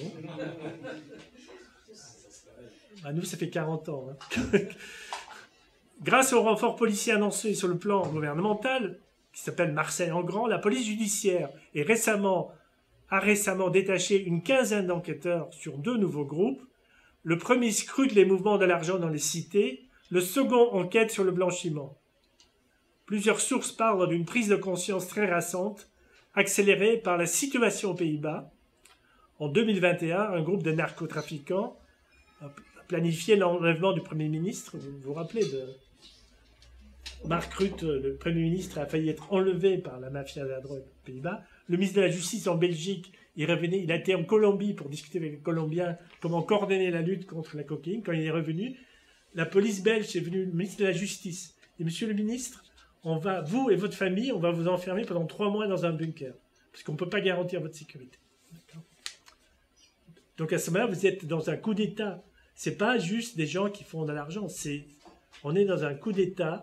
Ah, nous, ça fait 40 ans. Hein. Grâce au renfort policier annoncé sur le plan gouvernemental, qui s'appelle Marseille en grand, la police judiciaire a récemment détaché une quinzaine d'enquêteurs sur 2 nouveaux groupes. Le premier scrute les mouvements de l'argent dans les cités, le second enquête sur le blanchiment. Plusieurs sources parlent d'une prise de conscience très récente, accélérée par la situation aux Pays-Bas. En 2021, un groupe de narcotrafiquants a planifié l'enlèvement du Premier ministre. Vous vous rappelez de Mark Rutte, le Premier ministre, a failli être enlevé par la mafia de la drogue aux Pays-Bas. Le ministre de la Justice en Belgique, il a été en Colombie pour discuter avec les Colombiens comment coordonner la lutte contre la cocaïne. Quand il est revenu, la police belge est venue, le ministre de la Justice. Et monsieur le ministre, vous et votre famille, on va vous enfermer pendant 3 mois dans un bunker. Parce qu'on ne peut pas garantir votre sécurité. Donc à ce moment-là, vous êtes dans un coup d'État. Ce n'est pas juste des gens qui font de l'argent. On est dans un coup d'État.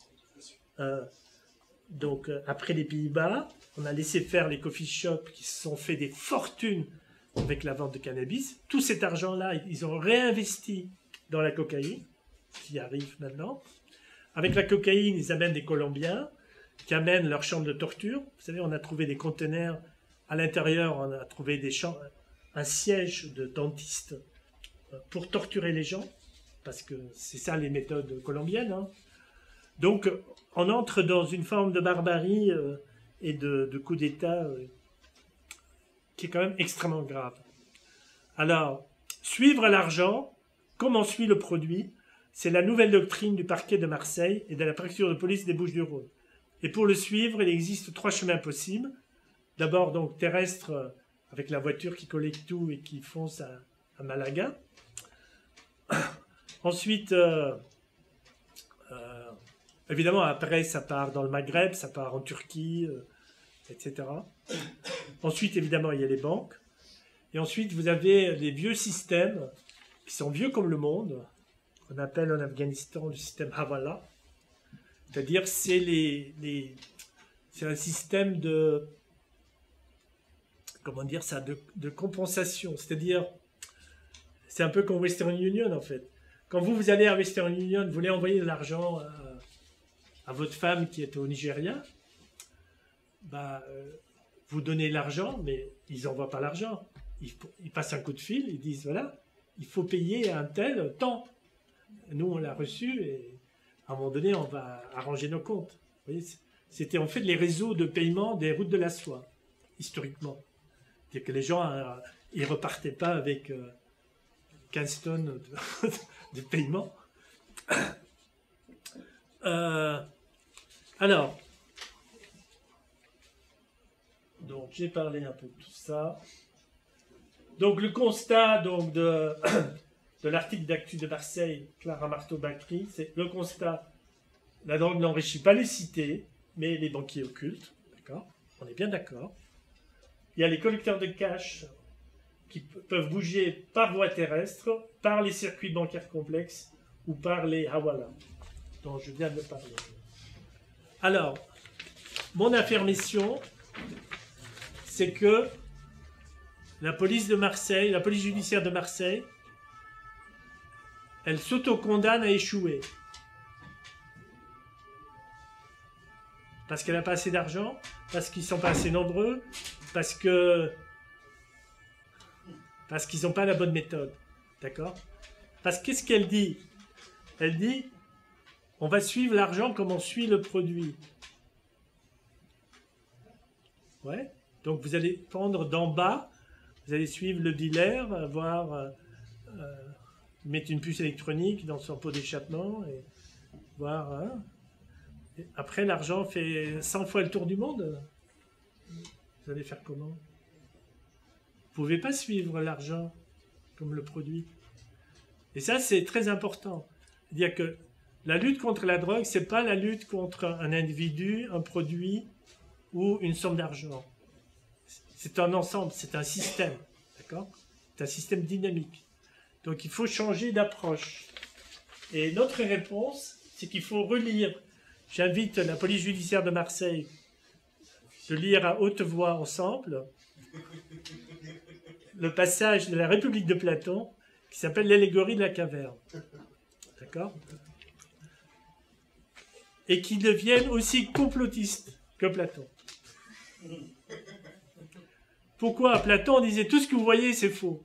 Donc après les Pays-Bas, on a laissé faire les coffee shops qui se sont fait des fortunes avec la vente de cannabis. Tout cet argent-là, ils ont réinvesti dans la cocaïne, qui arrive maintenant. Avec la cocaïne, ils amènent des Colombiens qui amènent leur chambre de torture. Vous savez, on a trouvé des conteneurs. À l'intérieur, on a trouvé un siège de dentistes pour torturer les gens, parce que c'est ça les méthodes colombiennes. Hein. Donc, on entre dans une forme de barbarie et de coup d'État qui est quand même extrêmement grave. Alors, suivre l'argent, comme on suit le produit, c'est la nouvelle doctrine du parquet de Marseille et de la préfecture de police des Bouches-du-Rhône. Et pour le suivre, il existe 3 chemins possibles. D'abord, donc, terrestre, avec la voiture qui collecte tout et qui fonce à Malaga. Ensuite, évidemment, après, ça part dans le Maghreb, ça part en Turquie, etc. Ensuite, évidemment, il y a les banques. Et ensuite, vous avez les vieux systèmes qui sont vieux comme le monde, qu'on appelle en Afghanistan le système Hawala. C'est-à-dire, c'est un système de... Comment dire ça, de compensation. C'est-à-dire, c'est un peu comme Western Union, en fait. Quand vous allez à Western Union, vous voulez envoyer de l'argent à votre femme qui est au Nigeria, vous donnez l'argent, mais ils n'envoient pas l'argent. Ils passent un coup de fil, ils disent, voilà, il faut payer un tel temps. Nous, on l'a reçu et à un moment donné, on va arranger nos comptes. Vous voyez, c'était en fait les réseaux de paiement des routes de la soie, historiquement. C'est-à-dire que les gens, ils ne repartaient pas avec 15 tonnes de paiement. Alors, donc j'ai parlé un peu de tout ça. Donc le constat donc, de l'article d'Actu de Marseille, Clara Marteau-Bacri, c'est le constat, la drogue n'enrichit pas les cités, mais les banquiers occultes. D'accord ? On est bien d'accord. Il y a les collecteurs de cash qui peuvent bouger par voie terrestre, par les circuits bancaires complexes ou par les hawala, dont je viens de parler. Alors, mon affirmation, c'est que la police de Marseille, la police judiciaire de Marseille, elle s'auto-condamne à échouer. Parce qu'elle n'a pas assez d'argent, parce qu'ils ne sont pas assez nombreux, parce qu'ils n'ont pas la bonne méthode. D'accord ? Parce qu'est-ce qu'elle dit ? Elle dit, on va suivre l'argent comme on suit le produit. Ouais. Donc vous allez prendre d'en bas, vous allez suivre le dealer, mettre une puce électronique dans son pot d'échappement et voir. Hein. Et après, l'argent fait 100 fois le tour du monde. Vous allez faire comment ? Vous ne pouvez pas suivre l'argent comme le produit. Et ça, c'est très important. C'est-à-dire que la lutte contre la drogue, ce n'est pas la lutte contre un individu, un produit ou une somme d'argent. C'est un ensemble, c'est un système. D'accord? C'est un système dynamique. Donc il faut changer d'approche. Et notre réponse, c'est qu'il faut relire. J'invite la police judiciaire de Marseille de lire à haute voix ensemble le passage de la République de Platon qui s'appelle l'allégorie de la caverne. D'accord? Et qui deviennent aussi complotistes que Platon. Pourquoi? Platon disait tout ce que vous voyez c'est faux.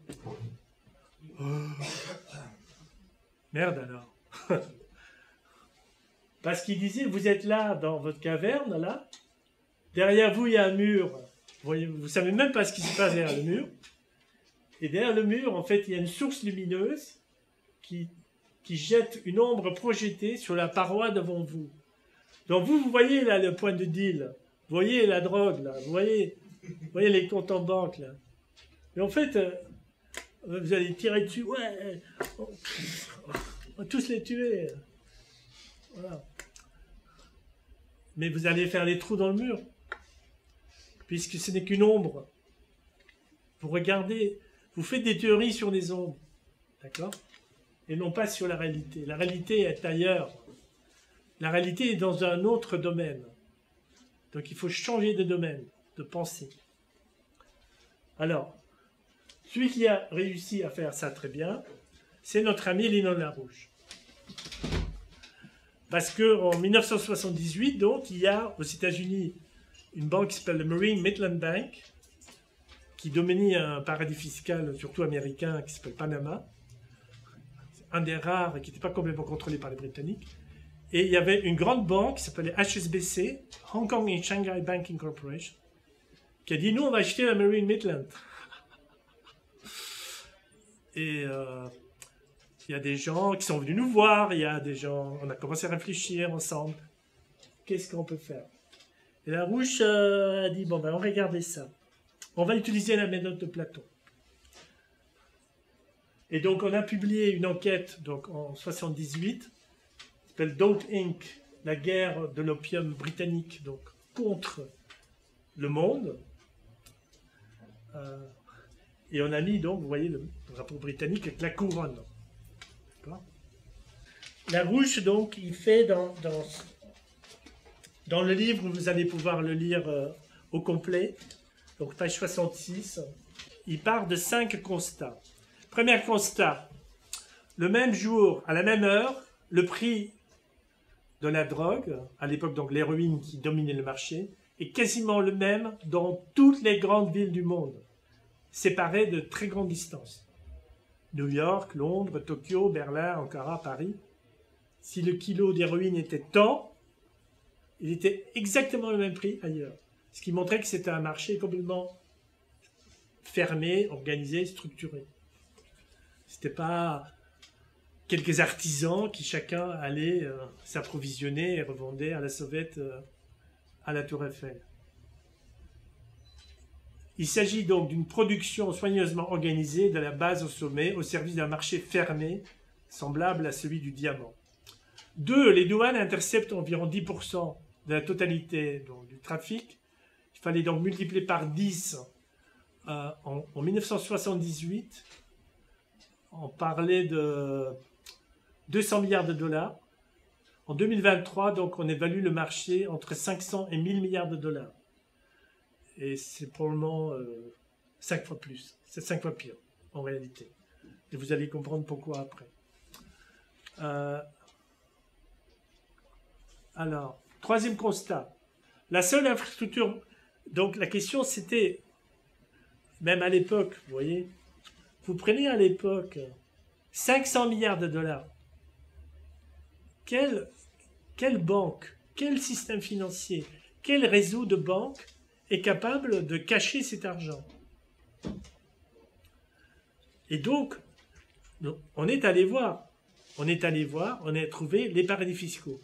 Merde alors. Parce qu'il disait vous êtes là dans votre caverne là, derrière vous il y a un mur, vous ne savez même pas ce qui se passe derrière le mur, et derrière le mur en fait il y a une source lumineuse qui jette une ombre projetée sur la paroi devant vous. Donc vous voyez là le point de deal, vous voyez la drogue là, vous voyez les comptes en banque là. Mais en fait, vous allez tirer dessus, ouais, on va tous les tuer. Voilà. Mais vous allez faire des trous dans le mur, puisque ce n'est qu'une ombre. Vous regardez, vous faites des théories sur des ombres, d'accord? Et non pas sur la réalité. La réalité est ailleurs. La réalité est dans un autre domaine. Donc il faut changer de domaine, de pensée. Alors, celui qui a réussi à faire ça très bien, c'est notre ami Léon Larouche. Parce qu'en 1978, donc, il y a aux États-Unis une banque qui s'appelle le Marine Midland Bank, qui dominait un paradis fiscal, surtout américain, qui s'appelle Panama. C'est un des rares et qui n'était pas complètement contrôlé par les Britanniques. Et il y avait une grande banque qui s'appelait HSBC, Hong Kong and Shanghai Banking Corporation, qui a dit, nous, on va acheter la Marine Midland. Et il y a des gens qui sont venus nous voir, il y a des gens, on a commencé à réfléchir ensemble. Qu'est-ce qu'on peut faire? Et Larouche a dit, bon, ben, on va regarder ça. On va utiliser la méthode de Platon. Et donc, on a publié une enquête donc, en 78, qui s'appelle Don't Inc., la guerre de l'opium britannique donc, contre le monde. Et on a mis, donc, vous voyez, le drapeau britannique avec la couronne. Larouche, donc, il fait dans le livre, vous allez pouvoir le lire au complet, donc page 66, il part de 5 constats. Premier constat, le même jour, à la même heure, le prix de la drogue, à l'époque donc l'héroïne qui dominait le marché, est quasiment le même dans toutes les grandes villes du monde, séparées de très grandes distances. New York, Londres, Tokyo, Berlin, Ankara, Paris. Si le kilo d'héroïne était tant, il était exactement le même prix ailleurs. Ce qui montrait que c'était un marché complètement fermé, organisé, structuré. Ce n'était pas quelques artisans qui chacun allait s'approvisionner et revendait à la sauvette à la Tour Eiffel. Il s'agit donc d'une production soigneusement organisée de la base au sommet au service d'un marché fermé semblable à celui du diamant. 2. Les douanes interceptent environ 10% de la totalité donc, du trafic. Il fallait donc multiplier par 10 en 1978. On parlait de 200 milliards de dollars. En 2023, donc, on évalue le marché entre 500 et 1000 milliards de dollars. Et c'est probablement 5 fois plus. C'est 5 fois pire, en réalité. Et vous allez comprendre pourquoi après. Alors, troisième constat. La seule infrastructure... Donc, la question, c'était... Même à l'époque, vous voyez, vous prenez à l'époque 500 milliards de dollars. Quelle banque, quel système financier, quel réseau de banques est capable de cacher cet argent? Et donc, on est allé voir, on a trouvé les paradis fiscaux.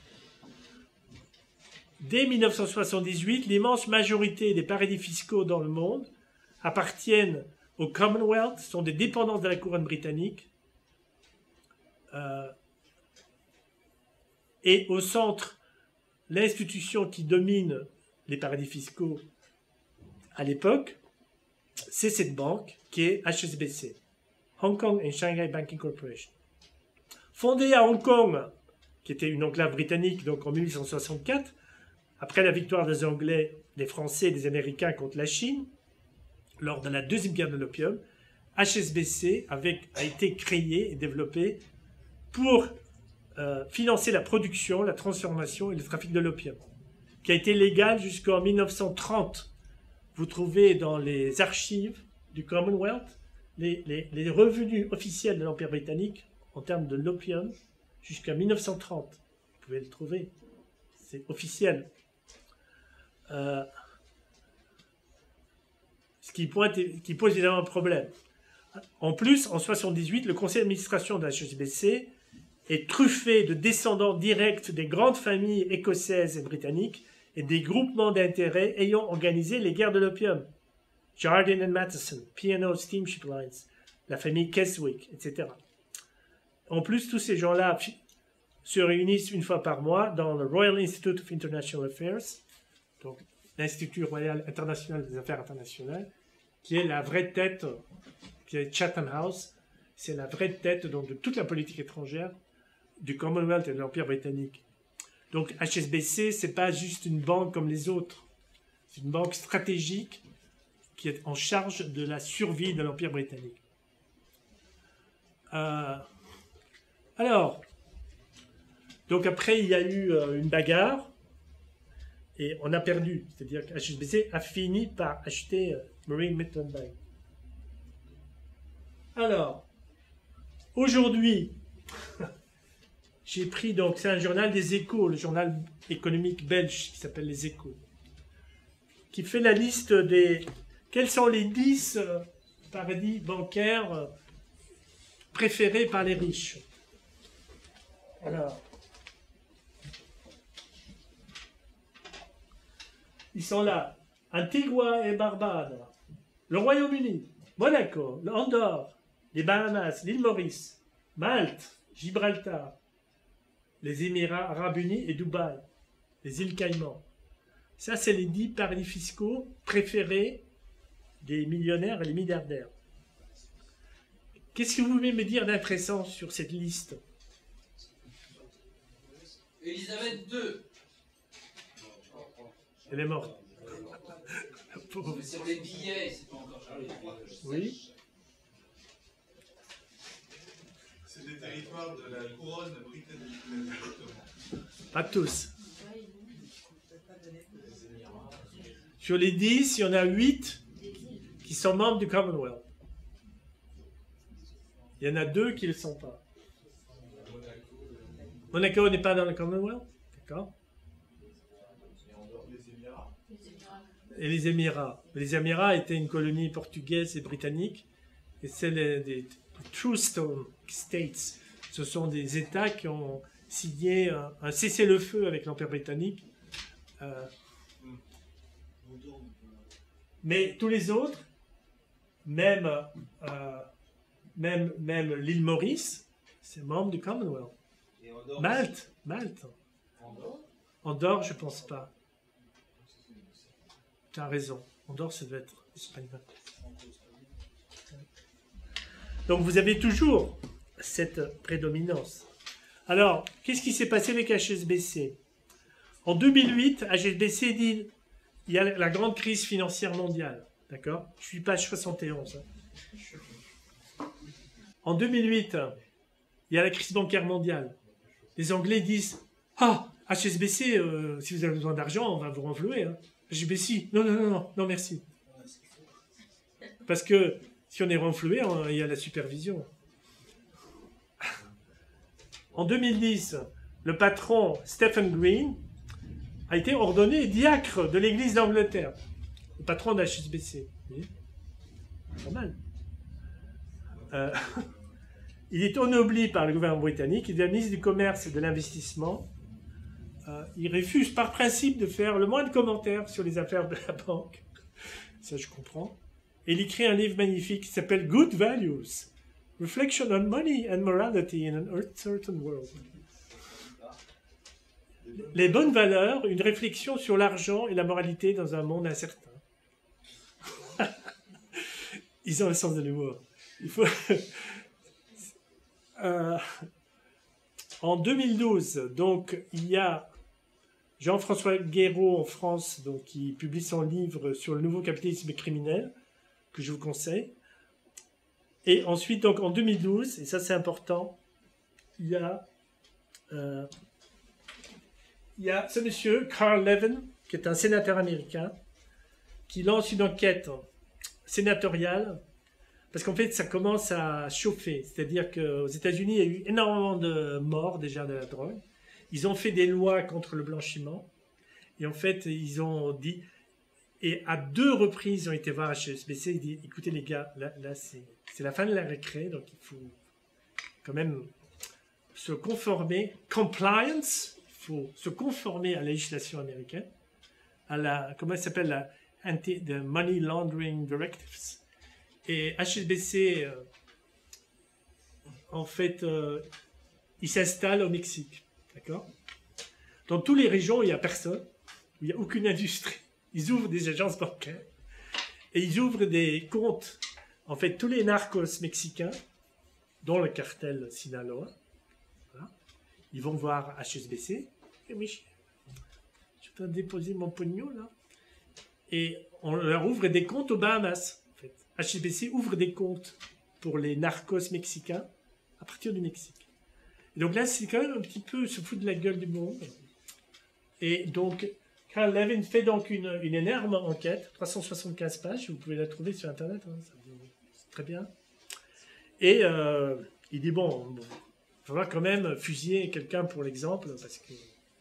Dès 1978, l'immense majorité des paradis fiscaux dans le monde appartiennent au Commonwealth, sont des dépendances de la couronne britannique, Et au centre, l'institution qui domine les paradis fiscaux à l'époque, c'est cette banque qui est HSBC, Hong Kong and Shanghai Banking Corporation. Fondée à Hong Kong, qui était une enclave britannique, donc en 1864, après la victoire des Anglais, des Français et des Américains contre la Chine, lors de la deuxième guerre de l'opium, HSBC a été créé et développé pour financer la production, la transformation et le trafic de l'opium, qui a été légal jusqu'en 1930. Vous trouvez dans les archives du Commonwealth les revenus officiels de l'Empire britannique en termes de l'opium jusqu'à 1930. Vous pouvez le trouver, c'est officiel. Ce qui pose évidemment un problème. En plus, en 1978, le conseil d'administration de la HSBC est truffé de descendants directs des grandes familles écossaises et britanniques et des groupements d'intérêts ayant organisé les guerres de l'opium. Jardine and Matheson, P&O Steamship Lines, la famille Keswick, etc. En plus, tous ces gens-là se réunissent une fois par mois dans le Royal Institute of International Affairs, donc l'Institut Royal International des Affaires Internationales, qui est la vraie tête, qui est Chatham House, c'est la vraie tête donc, de toute la politique étrangère du Commonwealth et de l'Empire britannique. Donc HSBC, ce n'est pas juste une banque comme les autres. C'est une banque stratégique qui est en charge de la survie de l'Empire britannique. Alors, donc après, il y a eu une bagarre et on a perdu. C'est-à-dire que HSBC a fini par acheter Marine Midland Bank. Alors, aujourd'hui, j'ai pris, donc, c'est un journal des Échos, le journal économique belge qui s'appelle Les Échos, qui fait la liste des... Quels sont les 10 paradis bancaires préférés par les riches? Alors, ils sont là. Antigua et Barbade, le Royaume-Uni, Monaco, l'Andorre, les Bahamas, l'île Maurice, Malte, Gibraltar, les Émirats Arabes Unis et Dubaï, les îles Caïmans. Ça, c'est les 10 paradis fiscaux préférés des millionnaires et des milliardaires. Qu'est-ce que vous voulez me dire d'intéressant sur cette liste? Elisabeth II. Elle est morte. Mais sur les billets, c'est pas encore Charles. Oui. C'est des territoires de la couronne britannique. Pas tous. Sur les 10, il y en a 8 qui sont membres du Commonwealth. Il y en a 2 qui ne le sont pas. Monaco n'est pas dans le Commonwealth. D'accord. Et les Émirats. Les Émirats étaient une colonie portugaise et britannique. Et c'est des True Stone States. Ce sont des États qui ont signé un cessez-le-feu avec l'Empire britannique. Mais tous les autres, même l'île Maurice, c'est membre du Commonwealth. Malte. Andorre, je pense pas. Tu as raison. Andorre, ça doit être espagnol. Donc vous avez toujours cette prédominance. Alors, qu'est-ce qui s'est passé avec HSBC? En 2008, HSBC dit il y a la grande crise financière mondiale. D'accord? Je suis page 71. En 2008, il y a la crise bancaire mondiale. Les Anglais disent ah, HSBC, si vous avez besoin d'argent, on va vous renflouer. Hein. HSBC, non, merci. Parce que si on est renfloué, il y a la supervision. En 2010, le patron Stephen Green a été ordonné diacre de l'Église d'Angleterre. Le patron de HSBC. Pas mal. Il est ennobli par le gouvernement britannique. Il devient ministre du Commerce et de l'Investissement. Il refuse par principe de faire le moindre commentaire sur les affaires de la banque. Ça, je comprends. Et il écrit un livre magnifique qui s'appelle Good Values, Reflection on Money and Morality in an Uncertain World. Les bonnes valeurs, une réflexion sur l'argent et la moralité dans un monde incertain. Ils ont le sens de l'humour. Il faut... en 2012, donc, il y a Jean-François Guéraud en France, donc, qui publie son livre sur le nouveau capitalisme criminel, que je vous conseille. Et ensuite, donc, en 2012, et ça c'est important, il y a ce monsieur, Carl Levin, qui est un sénateur américain, qui lance une enquête sénatoriale, parce qu'en fait, ça commence à chauffer. C'est-à-dire qu'aux États-Unis, il y a eu énormément de morts déjà de la drogue. Ils ont fait des lois contre le blanchiment. Et en fait, ils ont dit... Et à 2 reprises, ils ont été voir HSBC. Ils disent, écoutez les gars, là c'est la fin de la récré, donc il faut quand même se conformer. Compliance, il faut se conformer à la législation américaine, à la... Comment elle s'appelle la the Money Laundering Directives. Et HSBC, en fait, il s'installe au Mexique. D'accord? Dans toutes les régions où il n'y a personne, où il n'y a aucune industrie, ils ouvrent des agences bancaires et ils ouvrent des comptes. En fait, tous les narcos mexicains, dont le cartel Sinaloa, voilà, ils vont voir HSBC. Et Michel, je dois déposer mon pognon là. Et on leur ouvre des comptes aux Bahamas. En fait. HSBC ouvre des comptes pour les narcos mexicains à partir du Mexique. Et donc là, c'est quand même un petit peu se foutre de la gueule du monde. Et donc, Carl Levin fait donc une énorme enquête, 375 pages, vous pouvez la trouver sur Internet, hein, c'est très bien. Et il dit, bon, il faudra quand même fusiller quelqu'un pour l'exemple, parce que...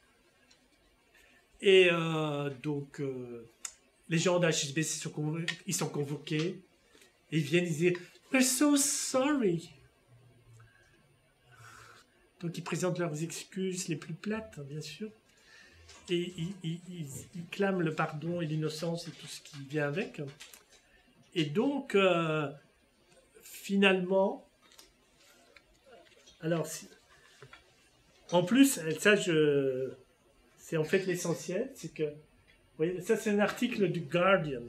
Et donc... les gens d'HSBC ils sont convoqués et ils viennent dire « We're so sorry ». Donc ils présentent leurs excuses les plus plates, bien sûr. Et ils clament le pardon et l'innocence et tout ce qui vient avec. Et donc, finalement... Alors, en plus, ça, c'est en fait l'essentiel, c'est que vous voyez, ça, c'est un article du Guardian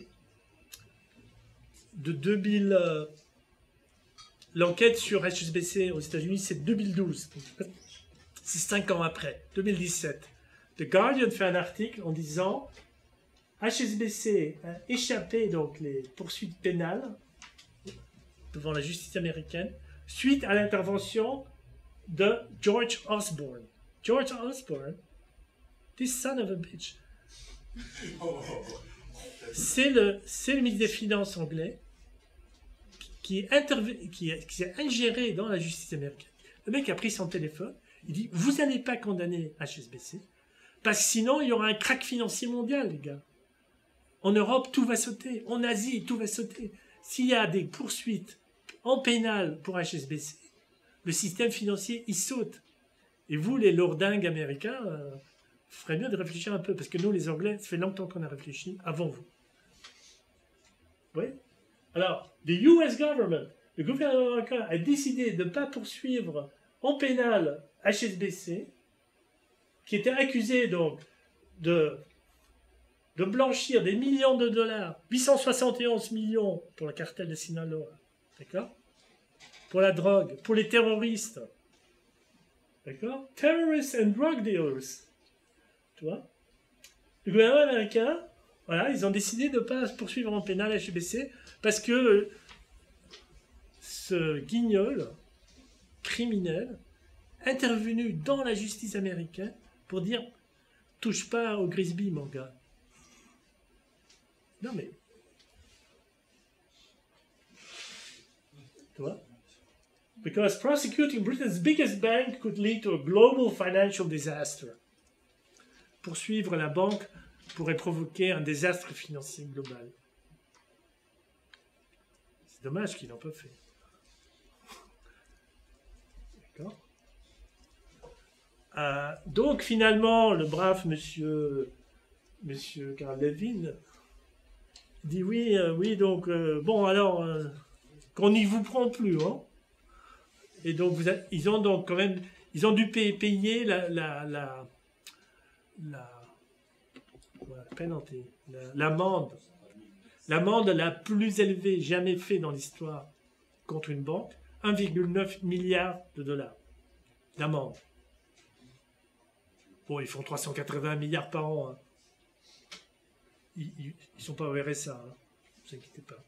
de 2000. L'enquête sur HSBC aux États-Unis, c'est 2012. C'est 5 ans après, 2017. The Guardian fait un article en disant HSBC a échappé donc les poursuites pénales devant la justice américaine suite à l'intervention de George Osborne. George Osborne, this son of a bitch. C'est le ministre des Finances anglais qui a ingéré dans la justice américaine. Le mec a pris son téléphone, il dit « Vous n'allez pas condamner HSBC, parce que sinon il y aura un crack financier mondial, les gars. En Europe, tout va sauter. En Asie, tout va sauter. S'il y a des poursuites en pénal pour HSBC, le système financier, il saute. Et vous, les lourdingues américains... il ferait bien de réfléchir un peu, parce que nous, les Anglais, ça fait longtemps qu'on a réfléchi avant vous. Oui. Alors, the US government, le gouvernement américain a décidé de ne pas poursuivre en pénal HSBC, qui était accusé donc de blanchir des millions de dollars, 871 millions pour le cartel de Sinaloa, d'accord? Pour la drogue, pour les terroristes, d'accord? Terrorists and drug dealers. Tu vois? Le gouvernement américain, voilà, ils ont décidé de ne pas poursuivre en pénal HSBC parce que ce guignol criminel intervenu dans la justice américaine pour dire touche pas au Grisby, mon gars. Non mais. Tu vois? Because prosecuting Britain's biggest bank could lead to a global financial disaster. Poursuivre la banque pourrait provoquer un désastre financier global. C'est dommage qu'ils n'ont pas fait. D'accord. Donc finalement, le brave monsieur Carl Levin dit oui, donc bon alors qu'on n'y vous prend plus, hein. Et donc, ils ont donc quand même, ils ont dû payer l'amende. L'amende la plus élevée jamais faite dans l'histoire contre une banque, 1,9 milliard de dollars d'amende. Bon, ils font 380 milliards par an. Hein. Ils ne sont pas au RSA, hein. Ne vous inquiétez pas.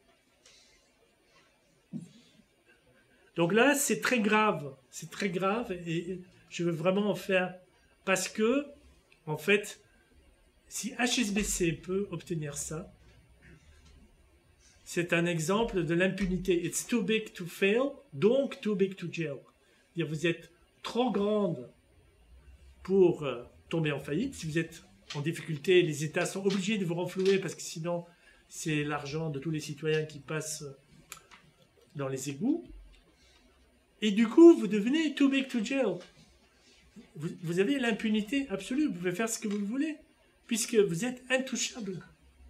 Donc là, c'est très grave et je veux vraiment en faire parce que, en fait, si HSBC peut obtenir ça, c'est un exemple de l'impunité. It's too big to fail, donc too big to jail. C'est-à-dire, vous êtes trop grande pour tomber en faillite. Si vous êtes en difficulté, les États sont obligés de vous renflouer parce que sinon, c'est l'argent de tous les citoyens qui passe dans les égouts. Et du coup, vous devenez too big to jail. Vous avez l'impunité absolue. Vous pouvez faire ce que vous voulez, puisque vous êtes intouchable.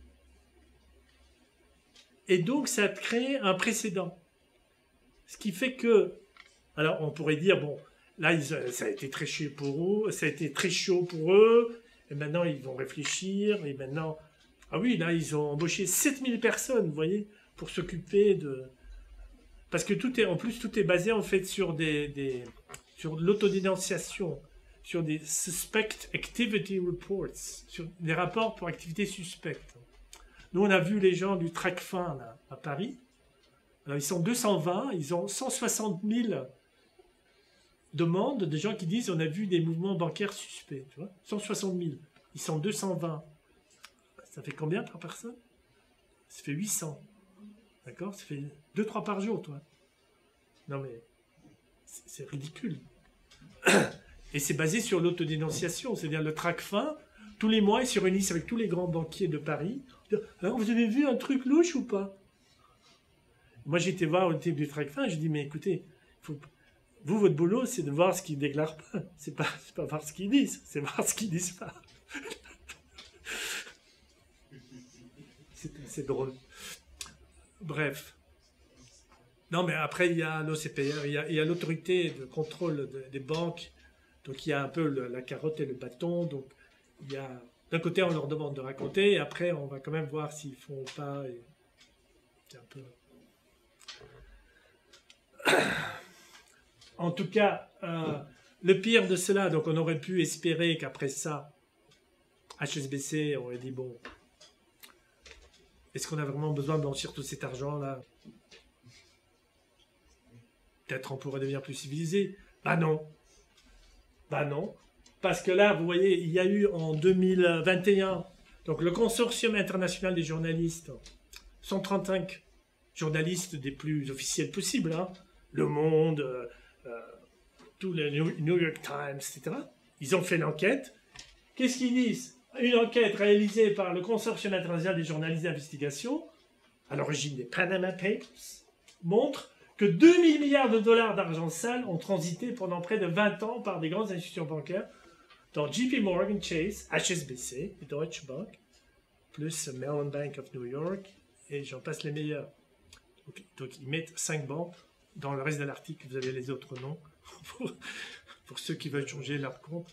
Et donc, ça crée un précédent. Ce qui fait que... Alors, on pourrait dire, bon, là, ça a été très chaud pour eux, ça a été très chaud pour eux, et maintenant, ils vont réfléchir, et maintenant... Ah oui, là, ils ont embauché 7000 personnes, vous voyez, pour s'occuper de... Parce que en plus, tout est basé, en fait, sur sur l'autodénonciation, sur des suspect activity reports, sur des rapports pour activités suspectes. Nous, on a vu les gens du TRACFIN, là, à Paris. Alors, ils sont 220, ils ont 160 000 demandes de gens qui disent on a vu des mouvements bancaires suspects. Tu vois, 160 000. Ils sont 220. Ça fait combien par personne? Ça fait 800. D'accord? Ça fait 2-3 par jour, toi. Non, mais c'est ridicule. Et c'est basé sur l'autodénonciation. C'est-à-dire le TRACFIN, tous les mois, ils se réunissent avec tous les grands banquiers de Paris. Alors, vous avez vu un truc louche ou pas? Moi, j'ai été voir le type du TRACFIN, j'ai dit, mais écoutez, vous, votre boulot, c'est de voir ce qu'ils déclarent pas. C'est pas voir ce qu'ils disent, c'est voir ce qu'ils disent pas. C'est drôle. Bref. Non, mais après, il y a l'OCPR, il y a l'autorité de contrôle des banques. Donc, il y a un peu la carotte et le bâton. Donc, il y a... D'un côté, on leur demande de raconter, et après, on va quand même voir s'ils font ou pas. C'est un peu... En tout cas, le pire de cela, donc on aurait pu espérer qu'après ça, HSBC aurait dit, bon, est-ce qu'on a vraiment besoin de blanchir tout cet argent-là? Peut-être on pourrait devenir plus civilisé. Bah non. Bah non. Parce que là, vous voyez, il y a eu en 2021, donc le Consortium international des journalistes, 135 journalistes des plus officiels possibles, hein, Le Monde, tous les New York Times, etc. Ils ont fait l'enquête. Qu'est-ce qu'ils disent? Une enquête réalisée par le Consortium international des journalistes d'investigation, à l'origine des Panama Papers, montre que 2000 milliards de dollars d'argent sale ont transité pendant près de 20 ans par des grandes institutions bancaires, dans JP Morgan Chase, HSBC, Deutsche Bank, plus Mellon Bank of New York, et j'en passe les meilleurs. Donc ils mettent 5 banques. Dans le reste de l'article, vous avez les autres noms, pour ceux qui veulent changer leur compte.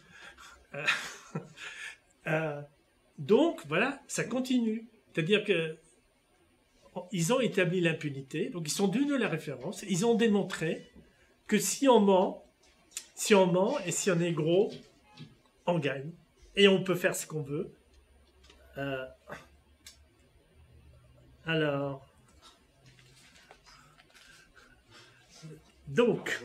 Donc, voilà, ça continue. C'est-à-dire que ils ont établi l'impunité, donc ils sont devenus la référence. Ils ont démontré que si on ment et si on est gros, on gagne. Et on peut faire ce qu'on veut. Alors... Donc,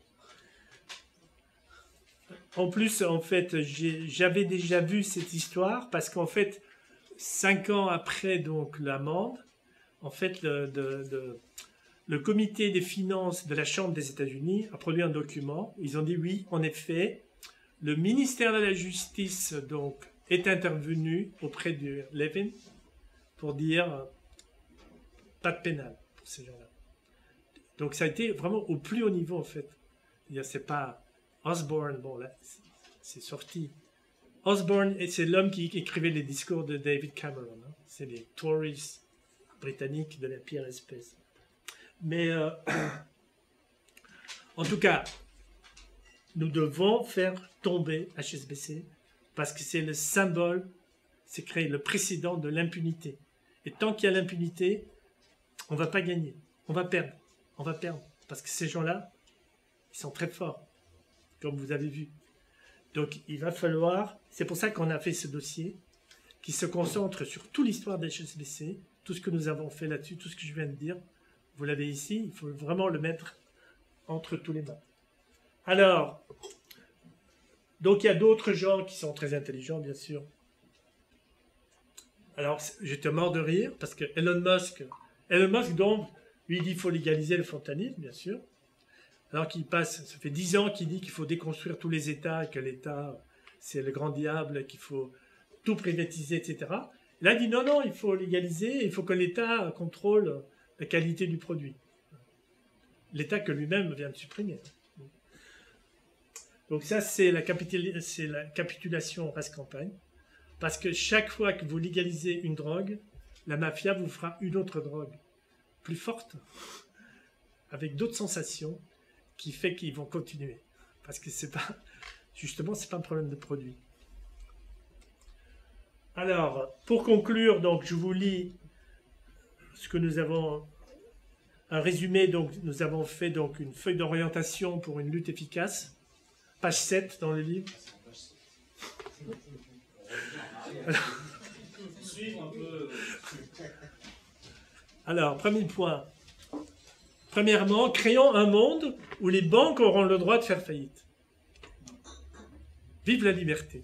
en plus, en fait, j'avais déjà vu cette histoire parce qu'en fait, 5 ans après donc l'amende, en fait, le comité des finances de la Chambre des États-Unis a produit un document. Ils ont dit oui, en effet, le ministère de la Justice donc est intervenu auprès de Levin pour dire pas de pénal pour ces gens-là. Donc ça a été vraiment au plus haut niveau en fait. C'est pas Osborne, bon là c'est sorti. Osborne, c'est l'homme qui écrivait les discours de David Cameron. Hein. C'est les Tories britanniques de la pire espèce. Mais En tout cas, nous devons faire tomber HSBC parce que c'est le symbole, c'est créer le précédent de l'impunité. Et tant qu'il y a l'impunité, on ne va pas gagner. On va perdre. On va perdre. Parce que ces gens-là, ils sont très forts, comme vous avez vu. Donc, il va falloir... C'est pour ça qu'on a fait ce dossier qui se concentre sur toute l'histoire des HSBC, tout ce que nous avons fait là-dessus, tout ce que je viens de dire. Vous l'avez ici, il faut vraiment le mettre entre tous les mains. Alors, donc il y a d'autres gens qui sont très intelligents, bien sûr. Alors, j'étais mort de rire, parce que Elon Musk, donc, lui, il dit qu'il faut légaliser le fentanyl, bien sûr. Alors qu'il passe, ça fait 10 ans qu'il dit qu'il faut déconstruire tous les États, que l'État, c'est le grand diable, qu'il faut tout privatiser, etc. Et là, il dit non, non, il faut légaliser, il faut que l'État contrôle la qualité du produit. L'État que lui-même vient de supprimer. Donc ça, c'est la capitulation race campagne. Parce que chaque fois que vous légalisez une drogue, la mafia vous fera une autre drogue, plus forte, avec d'autres sensations, qui fait qu'ils vont continuer. Parce que c'est pas, justement, c'est pas un problème de produit. Alors, pour conclure, donc, je vous lis ce que nous avons, un résumé, donc, nous avons fait donc une feuille d'orientation pour une lutte efficace, page 7 dans le livre. Alors, premier point. Premièrement, créons un monde où les banques auront le droit de faire faillite. Vive la liberté.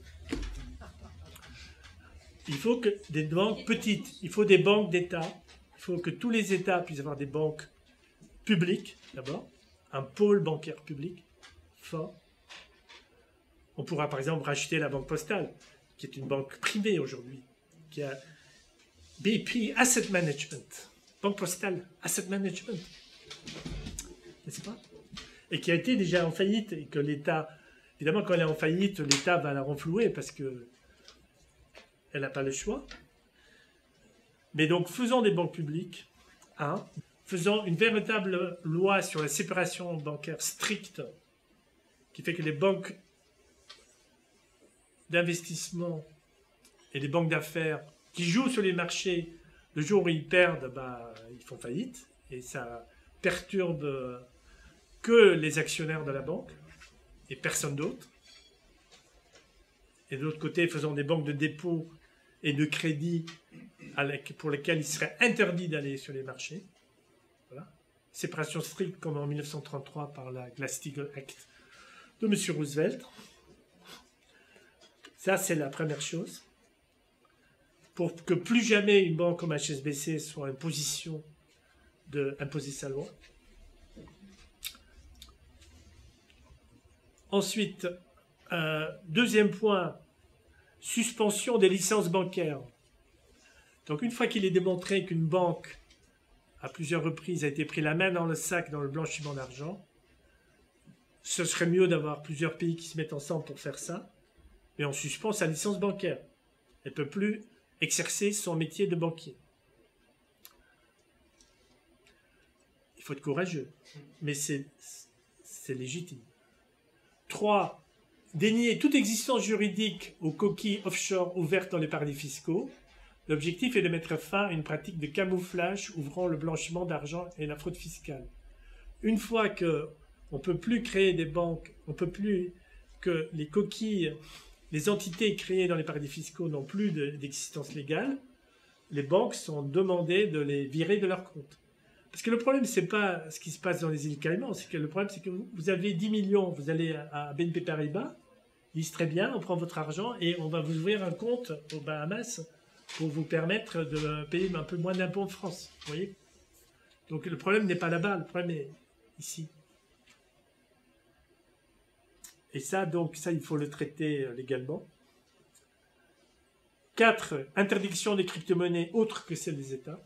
Il faut que des banques petites, il faut des banques d'État, il faut que tous les États puissent avoir des banques publiques, d'abord, un pôle bancaire public fort. On pourra par exemple racheter la Banque Postale, qui est une banque privée aujourd'hui, qui a BP Asset Management, Banque Postale Asset Management, n'est-ce pas? Et qui a été déjà en faillite, et que l'État, évidemment quand elle est en faillite, l'État va la renflouer parce que elle n'a pas le choix. Mais donc faisons des banques publiques, faisons une véritable loi sur la séparation bancaire stricte, qui fait que les banques d'investissement et les banques d'affaires qui jouent sur les marchés, le jour où ils perdent, ils font faillite, et ça perturbe que les actionnaires de la banque et personne d'autre. Et de l'autre côté, faisons des banques de dépôt et de crédit pour lesquelles il serait interdit d'aller sur les marchés. Voilà. Séparation stricte comme en 1933 par la Glass-Steagall Act de M. Roosevelt. Ça, c'est la première chose. Pour que plus jamais une banque comme HSBC soit en position d'imposer sa loi. Ensuite, deuxième point, suspension des licences bancaires. Donc une fois qu'il est démontré qu'une banque, à plusieurs reprises, a été pris la main dans le sac dans le blanchiment d'argent, ce serait mieux d'avoir plusieurs pays qui se mettent ensemble pour faire ça, mais on suspend sa licence bancaire. Elle ne peut plus exercer son métier de banquier. Il faut être courageux, mais c'est légitime. 3. Dénier toute existence juridique aux coquilles offshore ouvertes dans les paradis fiscaux. L'objectif est de mettre fin à une pratique de camouflage ouvrant le blanchiment d'argent et la fraude fiscale. Une fois qu'on ne peut plus créer des banques, on ne peut plus que les coquilles, les entités créées dans les paradis fiscaux n'ont plus d'existence légale, les banques sont demandées de les virer de leur compte. Parce que le problème, ce n'est pas ce qui se passe dans les îles Caïmans, c'est que le problème, c'est que vous avez 10 millions, vous allez à BNP Paribas, ils disent très bien, on prend votre argent et on va vous ouvrir un compte aux Bahamas pour vous permettre de payer un peu moins d'impôts en France. Vous voyez? Donc le problème n'est pas là-bas, le problème est ici. Et ça, donc, ça, il faut le traiter légalement. 4. Interdiction des crypto-monnaies autres que celles des États.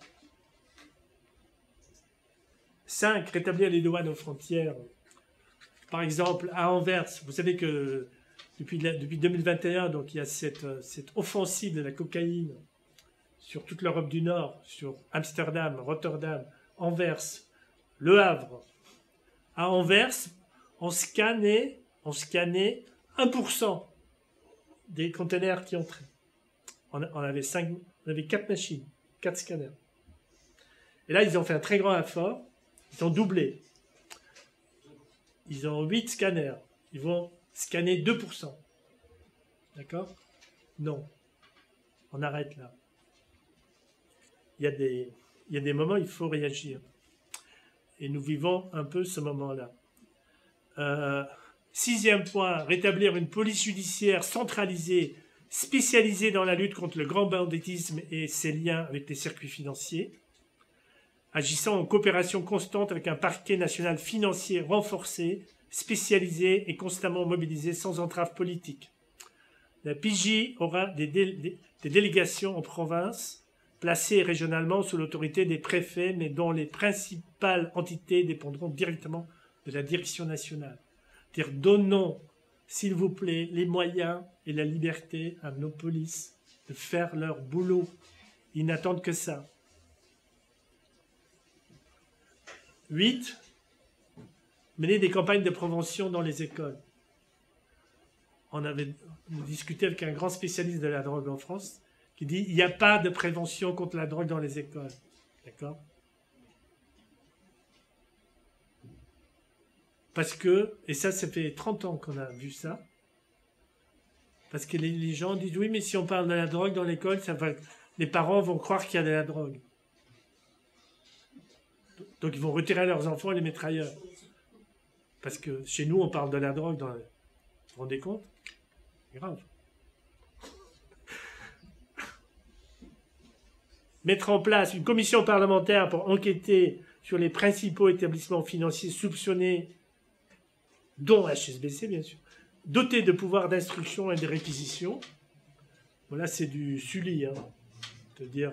5. Rétablir les douanes aux frontières. Par exemple, à Anvers, vous savez que depuis 2021, donc, il y a cette offensive de la cocaïne sur toute l'Europe du Nord, sur Amsterdam, Rotterdam, Anvers, Le Havre. À Anvers, on scannait 1% des conteneurs qui entraient. On avait 4 machines, 4 scanners. Et là, ils ont fait un très grand effort. Ils ont doublé. Ils ont 8 scanners. Ils vont scanner 2%. D'accord? Non. On arrête là. Il y a des moments où il faut réagir. Et nous vivons un peu ce moment-là. 6e point, rétablir une police judiciaire centralisée, spécialisée dans la lutte contre le grand banditisme et ses liens avec les circuits financiers, agissant en coopération constante avec un parquet national financier renforcé, spécialisé et constamment mobilisé sans entrave politique. La PJ aura des délégations en province, placées régionalement sous l'autorité des préfets, mais dont les principales entités dépendront directement de la direction nationale. C'est-à-dire, donnons, s'il vous plaît, les moyens et la liberté à nos polices de faire leur boulot. Ils n'attendent que ça. 8. Mener des campagnes de prévention dans les écoles. On avait discuté avec un grand spécialiste de la drogue en France qui dit il n'y a pas de prévention contre la drogue dans les écoles. D'accord? Parce que, et ça fait 30 ans qu'on a vu ça, parce que les gens disent oui, mais si on parle de la drogue dans l'école, les parents vont croire qu'il y a de la drogue. Donc ils vont retirer leurs enfants et les mettre ailleurs. Parce que chez nous, on parle de la drogue dans les... Vous vous rendez compte? C'est grave. Mettre en place une commission parlementaire pour enquêter sur les principaux établissements financiers soupçonnés, dont HSBC bien sûr, dotés de pouvoirs d'instruction et de réquisition. Voilà, c'est du Sully, hein, te dire.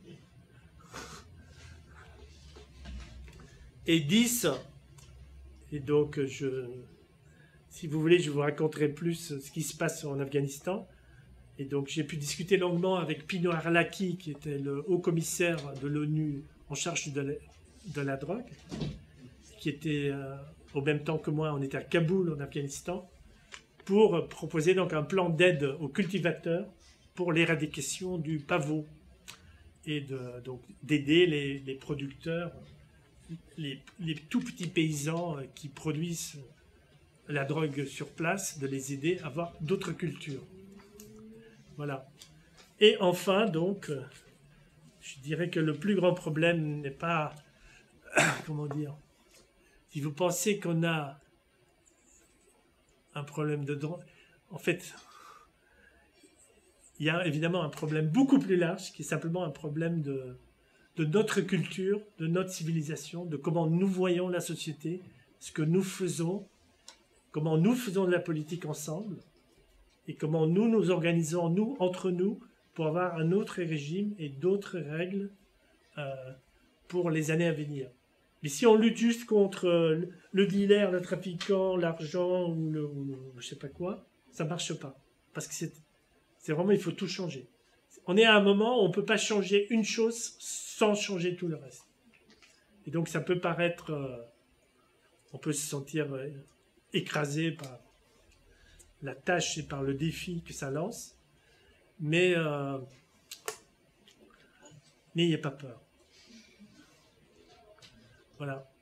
Et 10, et donc si vous voulez, je vous raconterai plus ce qui se passe en Afghanistan. Et donc j'ai pu discuter longuement avec Pino Arlaki, qui était le haut commissaire de l'ONU en charge de la drogue, qui était au même temps que moi, on était à Kaboul en Afghanistan, pour proposer donc un plan d'aide aux cultivateurs pour l'éradication du pavot et donc d'aider les producteurs, les tout petits paysans qui produisent la drogue sur place, de les aider à avoir d'autres cultures. Voilà. Et enfin, donc, je dirais que le plus grand problème n'est pas, comment dire, si vous pensez qu'on a un problème de drogue, en fait, il y a évidemment un problème beaucoup plus large, qui est simplement un problème de notre culture, de notre civilisation, de comment nous voyons la société, ce que nous faisons, comment nous faisons de la politique ensemble, et comment nous nous organisons, nous, entre nous, pour avoir un autre régime et d'autres règles pour les années à venir. Mais si on lutte juste contre le dealer, le trafiquant, l'argent ou je sais pas quoi, ça ne marche pas. Parce que c'est vraiment, il faut tout changer. On est à un moment où on ne peut pas changer une chose sans changer tout le reste. Et donc ça peut paraître... on peut se sentir écrasé par la tâche et par le défi que ça lance, mais n'ayez pas peur. Voilà.